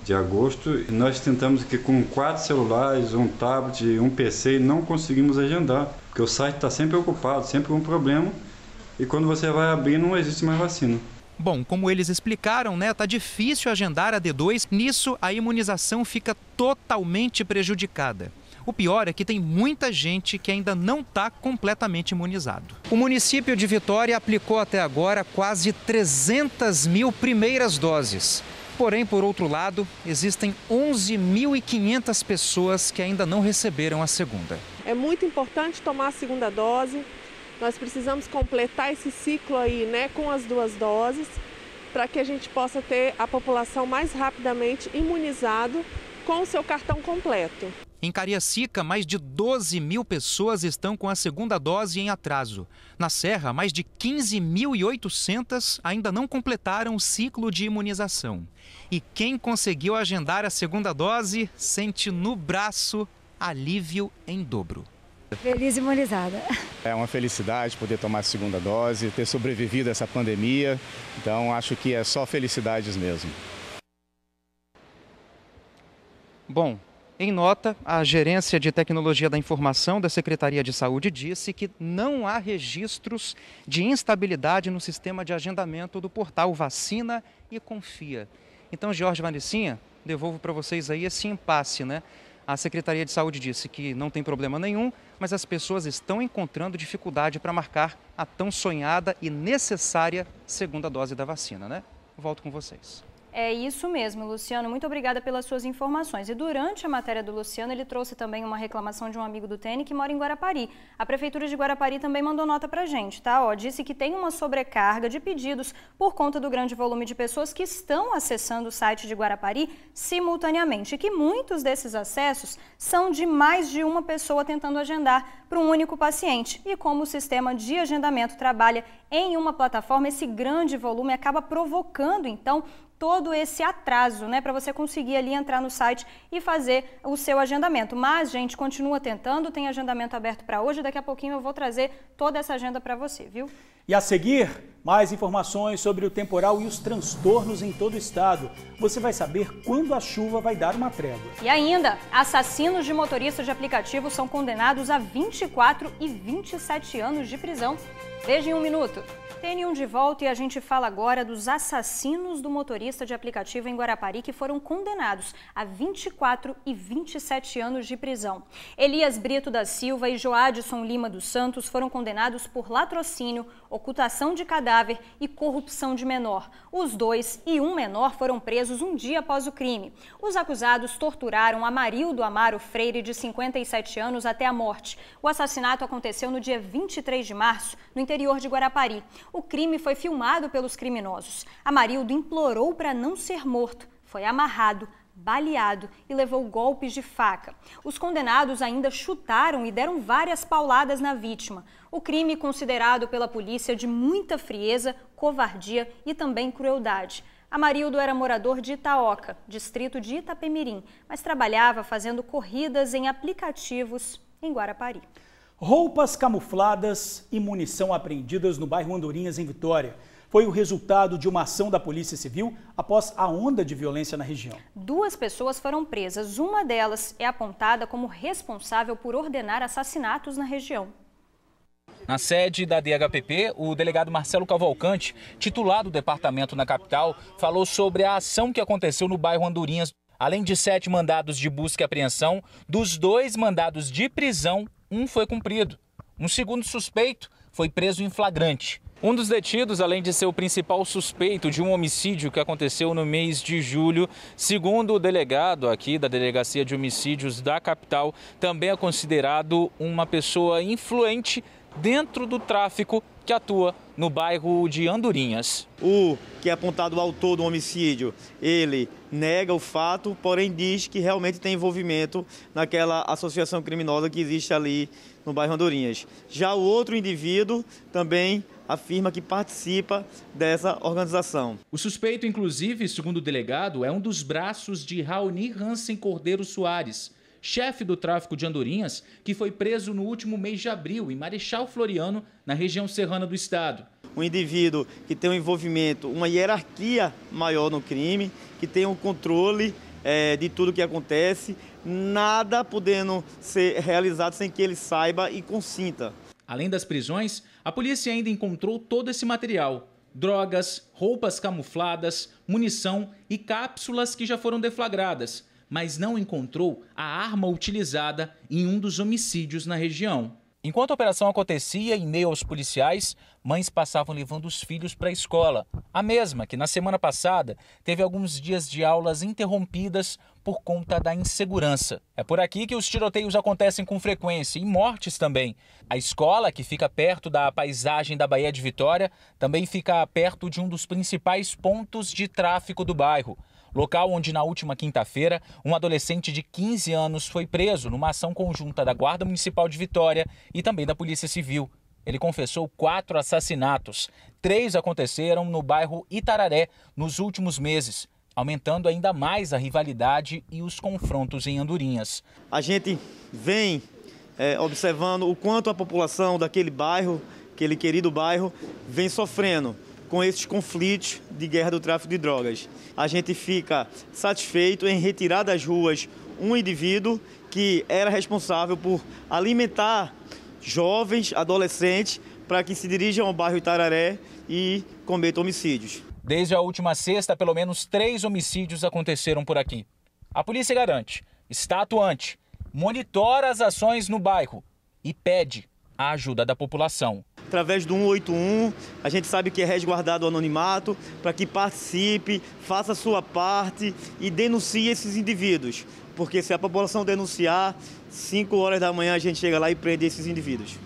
de agosto. Nós tentamos que com 4 celulares, um tablet, um PC, não conseguimos agendar, porque o site está sempre ocupado, sempre com problema, e quando você vai abrir não existe mais vacina. Bom, como eles explicaram, né, tá difícil agendar a D2, nisso a imunização fica totalmente prejudicada. O pior é que tem muita gente que ainda não está completamente imunizado. O município de Vitória aplicou até agora quase 300 mil primeiras doses. Porém, por outro lado, existem 11.500 pessoas que ainda não receberam a segunda. É muito importante tomar a segunda dose. Nós precisamos completar esse ciclo aí, né, com as 2 doses, para que a gente possa ter a população mais rapidamente imunizado com o seu cartão completo. Em Cariacica, mais de 12 mil pessoas estão com a segunda dose em atraso. Na Serra, mais de 15.800 ainda não completaram o ciclo de imunização. E quem conseguiu agendar a segunda dose sente no braço alívio em dobro. Feliz e imunizada. É uma felicidade poder tomar a segunda dose, ter sobrevivido a essa pandemia. Então, acho que é só felicidades mesmo. Bom, em nota, a Gerência de Tecnologia da Informação da Secretaria de Saúde disse que não há registros de instabilidade no sistema de agendamento do portal Vacina e Confia. Então, Jorge Vanessinha, devolvo para vocês aí esse impasse, né? A Secretaria de Saúde disse que não tem problema nenhum, mas as pessoas estão encontrando dificuldade para marcar a tão sonhada e necessária segunda dose da vacina, né? Volto com vocês. É isso mesmo, Luciano. Muito obrigada pelas suas informações. E durante a matéria do Luciano, ele trouxe também uma reclamação de um amigo do TN que mora em Guarapari. A Prefeitura de Guarapari também mandou nota pra gente, tá? Disse que tem uma sobrecarga de pedidos por conta do grande volume de pessoas que estão acessando o site de Guarapari simultaneamente. E que muitos desses acessos são de mais de uma pessoa tentando agendar para um único paciente. E como o sistema de agendamento trabalha em uma plataforma, esse grande volume acaba provocando, então, todo esse atraso, né, para você conseguir ali entrar no site e fazer o seu agendamento. Mas, gente, continua tentando, tem agendamento aberto para hoje, daqui a pouquinho eu vou trazer toda essa agenda para você, viu? E a seguir, mais informações sobre o temporal e os transtornos em todo o estado. Você vai saber quando a chuva vai dar uma trégua. E ainda, assassinos de motoristas de aplicativo são condenados a 24 e 27 anos de prisão. Veja em um minuto. TN1 de volta e a gente fala agora dos assassinos do motorista de aplicativo em Guarapari que foram condenados a 24 e 27 anos de prisão. Elias Brito da Silva e Joadson Lima dos Santos foram condenados por latrocínio, ocultação de cadáver e corrupção de menor. Os 2 e um menor foram presos um dia após o crime. Os acusados torturaram Amarildo Amaro Freire, de 57 anos, até a morte. O assassinato aconteceu no dia 23 de março, no interior de Guarapari. O crime foi filmado pelos criminosos. Amarildo implorou para não ser morto, foi amarrado, baleado e levou golpes de faca. Os condenados ainda chutaram e deram várias pauladas na vítima. O crime considerado pela polícia de muita frieza, covardia e também crueldade. Amarildo era morador de Itaoca, distrito de Itapemirim, mas trabalhava fazendo corridas em aplicativos em Guarapari. Roupas camufladas e munição apreendidas no bairro Andorinhas, em Vitória. Foi o resultado de uma ação da Polícia Civil após a onda de violência na região. 2 pessoas foram presas. Uma delas é apontada como responsável por ordenar assassinatos na região. Na sede da DHPP, o delegado Marcelo Cavalcante, titular do departamento na capital, falou sobre a ação que aconteceu no bairro Andorinhas. Além de 7 mandados de busca e apreensão, dos 2 mandados de prisão, um foi cumprido. Um segundo suspeito foi preso em flagrante. Um dos detidos, além de ser o principal suspeito de um homicídio que aconteceu no mês de julho, segundo o delegado aqui da Delegacia de Homicídios da capital, também é considerado uma pessoa influente dentro do tráfico que atua no bairro de Andorinhas. O que é apontado ao autor do homicídio, ele nega o fato, porém diz que realmente tem envolvimento naquela associação criminosa que existe ali no bairro Andorinhas. Já o outro indivíduo também afirma que participa dessa organização. O suspeito, inclusive, segundo o delegado, é um dos braços de Raoni Hansen Cordeiro Soares, chefe do tráfico de Andorinhas, que foi preso no último mês de abril, em Marechal Floriano, na região serrana do estado. Um indivíduo que tem um envolvimento, uma hierarquia maior no crime, que tem um controle de tudo que acontece, nada podendo ser realizado sem que ele saiba e consinta. Além das prisões, a polícia ainda encontrou todo esse material: drogas, roupas camufladas, munição e cápsulas que já foram deflagradas, mas não encontrou a arma utilizada em um dos homicídios na região. Enquanto a operação acontecia, em meio aos policiais, mães passavam levando os filhos para a escola. A mesma que, na semana passada, teve alguns dias de aulas interrompidas por conta da insegurança. É por aqui que os tiroteios acontecem com frequência e mortes também. A escola, que fica perto da paisagem da Baía de Vitória, também fica perto de um dos principais pontos de tráfico do bairro. Local onde, na última quinta-feira, um adolescente de 15 anos foi preso numa ação conjunta da Guarda Municipal de Vitória e também da Polícia Civil. Ele confessou 4 assassinatos. 3 aconteceram no bairro Itararé nos últimos meses, aumentando ainda mais a rivalidade e os confrontos em Andorinhas. A gente vem observando o quanto a população daquele bairro, aquele querido bairro, vem sofrendo com esses conflitos de guerra do tráfico de drogas. A gente fica satisfeito em retirar das ruas um indivíduo que era responsável por alimentar jovens, adolescentes, para que se dirijam ao bairro Itararé e cometam homicídios. Desde a última sexta, pelo menos 3 homicídios aconteceram por aqui. A polícia garante, está atuante, monitora as ações no bairro e pede a ajuda da população. Através do 181, a gente sabe que é resguardado o anonimato, para que participe, faça a sua parte e denuncie esses indivíduos. Porque se a população denunciar, 5 horas da manhã a gente chega lá e prende esses indivíduos.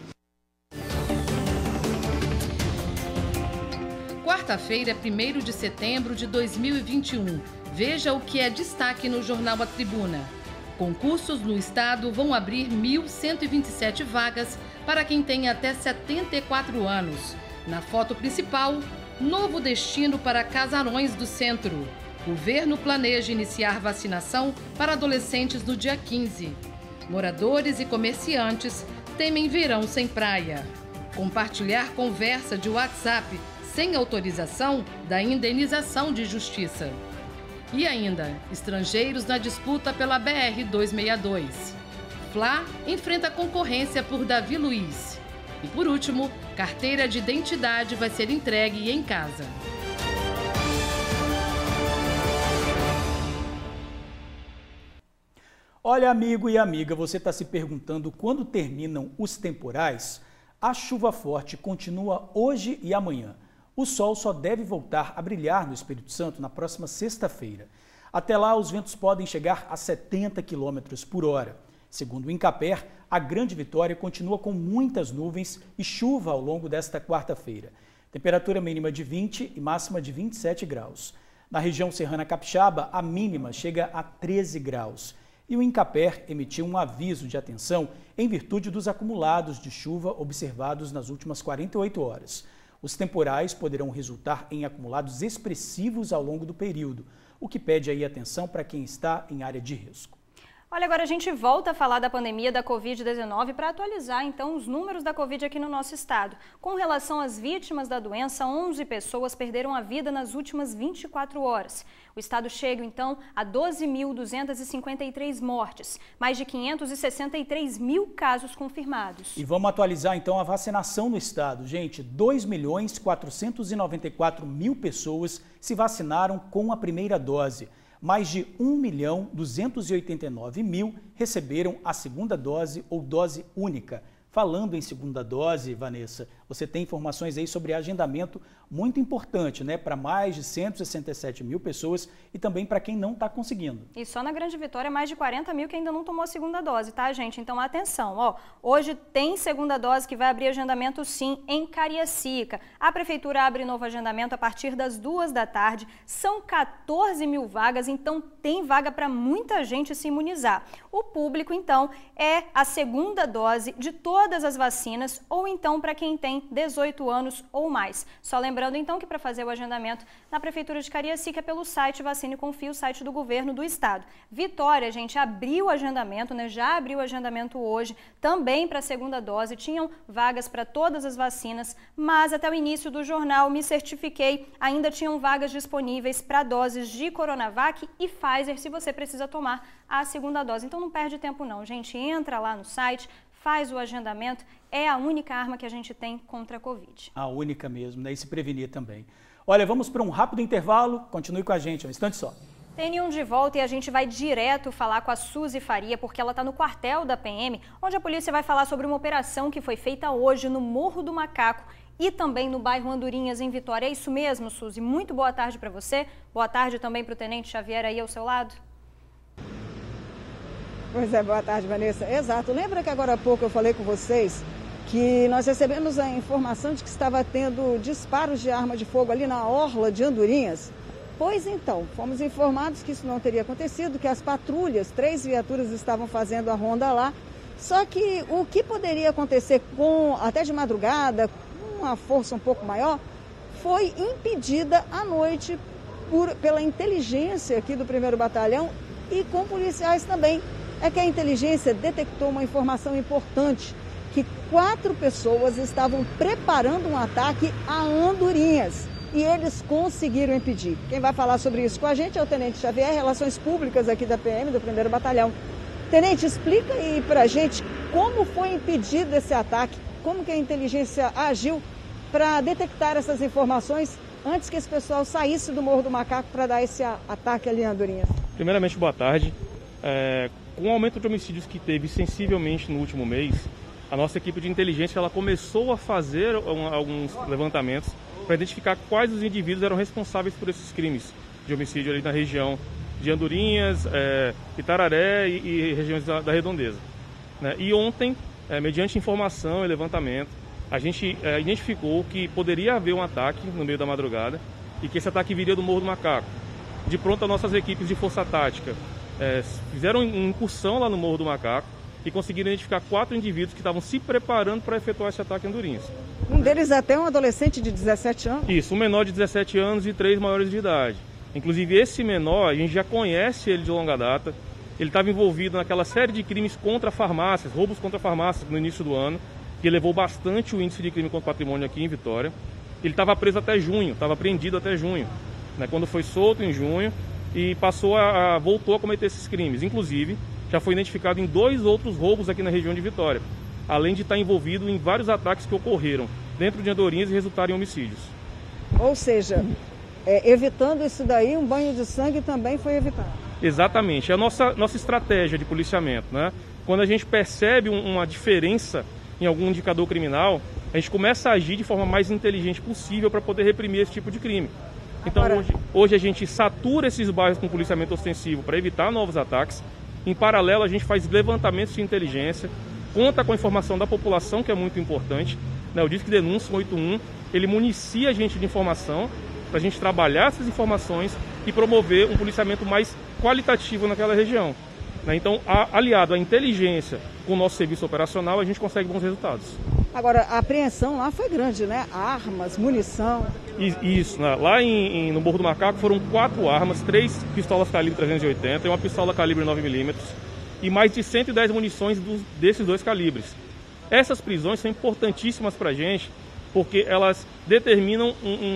Quarta-feira, 1º de setembro de 2021. Veja o que é destaque no jornal A Tribuna. Concursos no estado vão abrir 1.127 vagas para quem tem até 74 anos. Na foto principal, novo destino para casarões do centro. Governo planeja iniciar vacinação para adolescentes no dia 15. Moradores e comerciantes temem verão sem praia. Compartilhar conversa de WhatsApp sem autorização dá indenização de justiça. E ainda, estrangeiros na disputa pela BR-262. Fla enfrenta concorrência por Davi Luiz. E por último, carteira de identidade vai ser entregue em casa. Olha, amigo e amiga, você está se perguntando quando terminam os temporais? A chuva forte continua hoje e amanhã. O sol só deve voltar a brilhar no Espírito Santo na próxima sexta-feira. Até lá, os ventos podem chegar a 70 km por hora. Segundo o Incaper, a Grande Vitória continua com muitas nuvens e chuva ao longo desta quarta-feira. Temperatura mínima de 20 e máxima de 27 graus. Na região serrana capixaba, a mínima chega a 13 graus. E o Incaper emitiu um aviso de atenção em virtude dos acumulados de chuva observados nas últimas 48 horas. Os temporais poderão resultar em acumulados expressivos ao longo do período, o que pede aí atenção para quem está em área de risco. Olha, agora a gente volta a falar da pandemia da Covid-19 para atualizar, então, os números da Covid aqui no nosso estado. Com relação às vítimas da doença, 11 pessoas perderam a vida nas últimas 24 horas. O estado chega, então, a 12.253 mortes, mais de 563 mil casos confirmados. E vamos atualizar, então, a vacinação no estado. Gente, 2.494.000 pessoas se vacinaram com a primeira dose. Mais de 1.289.000 receberam a segunda dose ou dose única. Falando em segunda dose, Vanessa, você tem informações aí sobre agendamento muito importante, né? Para mais de 167 mil pessoas e também para quem não está conseguindo. E só na Grande Vitória, mais de 40 mil que ainda não tomou a segunda dose, tá, gente? Então, atenção, ó. Hoje tem segunda dose que vai abrir agendamento, sim, em Cariacica. A Prefeitura abre novo agendamento a partir das 2 da tarde. São 14 mil vagas, então tem vaga para muita gente se imunizar. O público, então, é a segunda dose de todas as vacinas ou então para quem tem têm 18 anos ou mais. Só lembrando então que para fazer o agendamento na Prefeitura de Cariacica é pelo site Vacine Confia, o site do governo do estado. Vitória, gente, abriu o agendamento, né? Já abriu o agendamento hoje, também para a segunda dose. Tinham vagas para todas as vacinas, mas até o início do jornal me certifiquei, ainda tinham vagas disponíveis para doses de Coronavac e Pfizer, se você precisa tomar a segunda dose. Então não perde tempo não, gente. Entra lá no site, faz o agendamento, é a única arma que a gente tem contra a Covid. A única mesmo, né? E se prevenir também. Olha, vamos para um rápido intervalo, continue com a gente, um instante só. TN1 de volta e a gente vai direto falar com a Suzy Faria, porque ela está no quartel da PM, onde a polícia vai falar sobre uma operação que foi feita hoje no Morro do Macaco e também no bairro Andorinhas, em Vitória. É isso mesmo, Suzy? Muito boa tarde para você, boa tarde também para o Tenente Xavier aí ao seu lado. Pois é, boa tarde, Vanessa. Exato. Lembra que agora há pouco eu falei com vocês que nós recebemos a informação de que estava tendo disparos de arma de fogo ali na orla de Andorinhas? Pois então, fomos informados que isso não teria acontecido, que as patrulhas, 3 viaturas estavam fazendo a ronda lá. Só que o que poderia acontecer até de madrugada, com uma força um pouco maior, foi impedida à noite pela inteligência aqui do 1º Batalhão e com policiais também. É que a inteligência detectou uma informação importante, que 4 pessoas estavam preparando um ataque a Andorinhas e eles conseguiram impedir. Quem vai falar sobre isso com a gente é o Tenente Xavier, Relações Públicas aqui da PM, do 1º Batalhão. Tenente, explica aí pra gente como foi impedido esse ataque, como que a inteligência agiu para detectar essas informações antes que esse pessoal saísse do Morro do Macaco para dar esse ataque ali em Andorinhas. Primeiramente, boa tarde. Com o aumento de homicídios que teve sensivelmente no último mês, a nossa equipe de inteligência ela começou a fazer alguns levantamentos para identificar quais os indivíduos eram responsáveis por esses crimes de homicídio ali na região de Andorinhas, Itararé e regiões da Redondeza. E ontem, mediante informação e levantamento, a gente identificou que poderia haver um ataque no meio da madrugada e que esse ataque viria do Morro do Macaco. De pronto, as nossas equipes de força tática fizeram uma incursão lá no Morro do Macaco e conseguiram identificar 4 indivíduos que estavam se preparando para efetuar esse ataque em Andorinhas. Um deles até um adolescente de 17 anos? Isso, um menor de 17 anos e 3 maiores de idade. Inclusive esse menor, a gente já conhece ele de longa data, ele estava envolvido naquela série de crimes contra farmácias, roubos contra farmácias no início do ano, que elevou bastante o índice de crime contra o patrimônio aqui em Vitória. Ele estava preso até junho, estava apreendido até junho, quando foi solto em junho e voltou a cometer esses crimes. Inclusive, já foi identificado em 2 outros roubos aqui na região de Vitória, além de estar envolvido em vários ataques que ocorreram dentro de Andorinhas e resultaram em homicídios. Ou seja, evitando isso daí, um banho de sangue também foi evitado. Exatamente, é a nossa estratégia de policiamento, Quando a gente percebe uma diferença em algum indicador criminal, a gente começa a agir de forma mais inteligente possível para poder reprimir esse tipo de crime. Então hoje a gente satura esses bairros com policiamento ostensivo para evitar novos ataques. Em paralelo, a gente faz levantamentos de inteligência, conta com a informação da população, que é muito importante. O Disque Denúncia 181, ele municia a gente de informação para a gente trabalhar essas informações e promover um policiamento mais qualitativo naquela região. Então, aliado à inteligência com o nosso serviço operacional, a gente consegue bons resultados. Agora, a apreensão lá foi grande, Armas, munição. Isso, lá no Morro do Macaco foram 4 armas, 3 pistolas calibre 380 e uma pistola calibre 9mm e mais de 110 munições desses 2 calibres. Essas prisões são importantíssimas para a gente porque elas determinam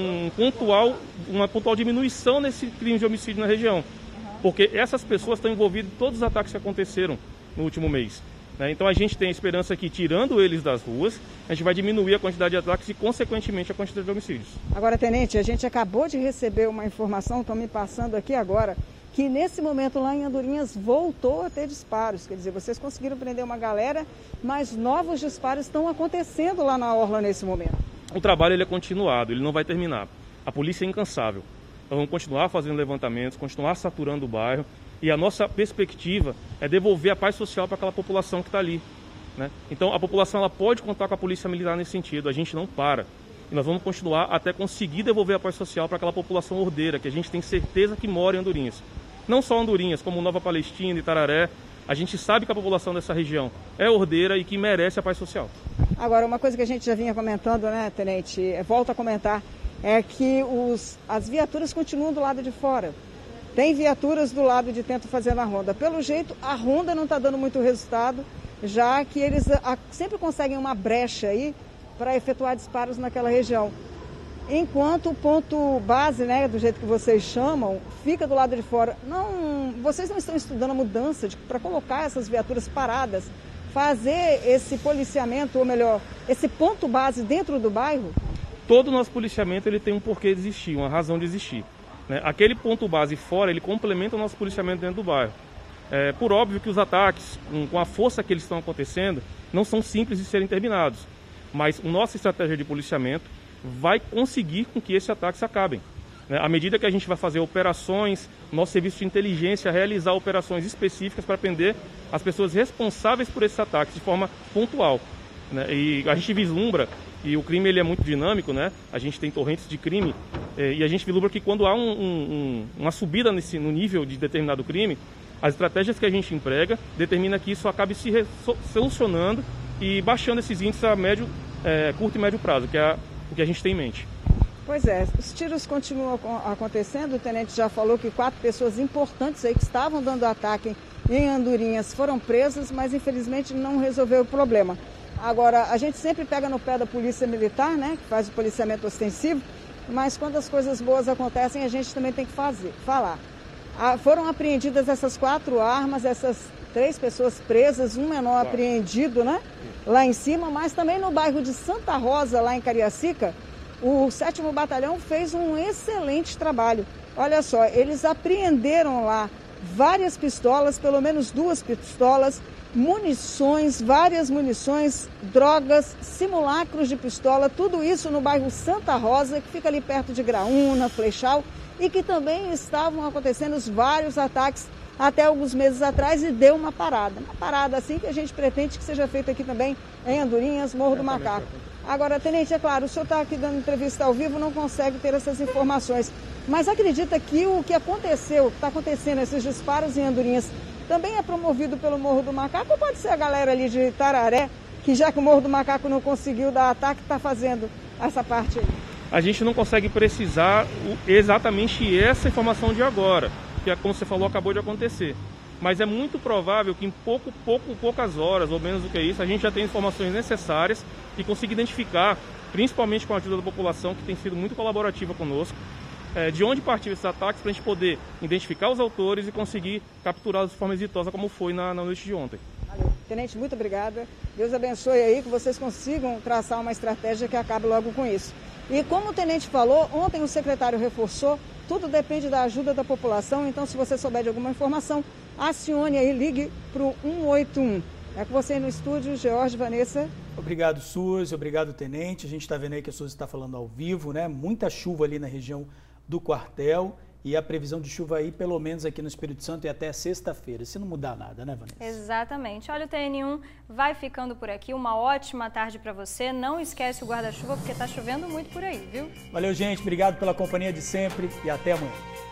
uma pontual diminuição nesse crime de homicídio na região. Porque essas pessoas estão envolvidas em todos os ataques que aconteceram no último mês. Então a gente tem a esperança que, tirando eles das ruas, a gente vai diminuir a quantidade de ataques e, consequentemente, a quantidade de homicídios. Agora, Tenente, a gente acabou de receber uma informação, estão me passando aqui agora, que nesse momento lá em Andorinhas voltou a ter disparos. Quer dizer, vocês conseguiram prender uma galera, mas novos disparos estão acontecendo lá na orla nesse momento. O trabalho ele é continuado, ele não vai terminar. A polícia é incansável. Nós vamos continuar fazendo levantamentos, continuar saturando o bairro. E a nossa perspectiva é devolver a paz social para aquela população que está ali. Então a população ela pode contar com a polícia militar nesse sentido, a gente não para. E nós vamos continuar até conseguir devolver a paz social para aquela população ordeira, que a gente tem certeza que mora em Andorinhas. Não só Andorinhas, como Nova Palestina, Itararé. A gente sabe que a população dessa região é ordeira e que merece a paz social. Agora, uma coisa que a gente já vinha comentando, né, Tenente, volto a comentar, é que as viaturas continuam do lado de fora. Tem viaturas do lado de dentro fazendo a ronda. Pelo jeito, a ronda não está dando muito resultado, já que eles sempre conseguem uma brecha aí para efetuar disparos naquela região. Enquanto o ponto base, né, do jeito que vocês chamam, fica do lado de fora. Vocês não estão estudando a mudança para colocar essas viaturas paradas, fazer esse policiamento, ou melhor, esse ponto base dentro do bairro? Todo o nosso policiamento ele tem um porquê de existir, uma razão de existir. Né? Aquele ponto base fora, ele complementa o nosso policiamento dentro do bairro. Por óbvio que os ataques, com a força que eles estão acontecendo, não são simples de serem terminados. Mas a nossa estratégia de policiamento vai conseguir com que esses ataques acabem. À medida que a gente vai fazer operações, nosso serviço de inteligência realizar operações específicas para prender as pessoas responsáveis por esses ataques de forma pontual. E a gente vislumbra, e o crime ele é muito dinâmico, né? A gente tem torrentes de crime, e a gente vislumbra que quando há uma subida no nível de determinado crime, as estratégias que a gente emprega determina que isso acabe se solucionando e baixando esses índices a curto e médio prazo, que é o que a gente tem em mente. Pois é, os tiros continuam acontecendo. O tenente já falou que 4 pessoas importantes aí que estavam dando ataque em Andorinhas foram presas, mas infelizmente não resolveu o problema. Agora, a gente sempre pega no pé da polícia militar, né, que faz o policiamento ostensivo, mas quando as coisas boas acontecem, a gente também tem que falar. Foram apreendidas essas 4 armas, essas 3 pessoas presas, um menor apreendido, né, lá em cima, mas também no bairro de Santa Rosa, lá em Cariacica, o 7º Batalhão fez um excelente trabalho. Olha só, eles apreenderam lá várias pistolas, pelo menos 2 pistolas, munições, várias munições, drogas, simulacros de pistola, tudo isso no bairro Santa Rosa, que fica ali perto de Graúna, Flechal, e que também estavam acontecendo vários ataques até alguns meses atrás e deu uma parada assim que a gente pretende que seja feita aqui também em Andorinhas, Morro do Macaco. Agora, tenente, é claro, o senhor está aqui dando entrevista ao vivo, não consegue ter essas informações, mas acredita que o que aconteceu, o que está acontecendo, esses disparos em Andorinhas, também é promovido pelo Morro do Macaco ou pode ser a galera ali de Itararé, que já que o Morro do Macaco não conseguiu dar ataque, está fazendo essa parte aí? A gente não consegue precisar exatamente essa informação de agora, que, como você falou, acabou de acontecer. Mas é muito provável que em poucas horas, ou menos do que isso, a gente já tenha informações necessárias e consiga identificar, principalmente com a ajuda da população, que tem sido muito colaborativa conosco, de onde partiu esses ataques, para a gente poder identificar os autores e conseguir capturá-los de forma exitosa, como foi na noite de ontem. Valeu. Tenente, muito obrigada. Deus abençoe aí, que vocês consigam traçar uma estratégia que acabe logo com isso. E como o tenente falou, ontem o secretário reforçou, tudo depende da ajuda da população, então se você souber de alguma informação, acione aí, ligue para o 181. É com você aí no estúdio, George, Vanessa. Obrigado, Suzy, obrigado, tenente. A gente está vendo aí que a Suzy está falando ao vivo, né? Muita chuva ali na região do quartel e a previsão de chuva aí, pelo menos aqui no Espírito Santo, é até sexta-feira, se não mudar nada, né, Vanessa? Exatamente. Olha, o TN1 vai ficando por aqui. Uma ótima tarde para você. Não esquece o guarda-chuva, porque está chovendo muito por aí, viu? Valeu, gente. Obrigado pela companhia de sempre e até amanhã.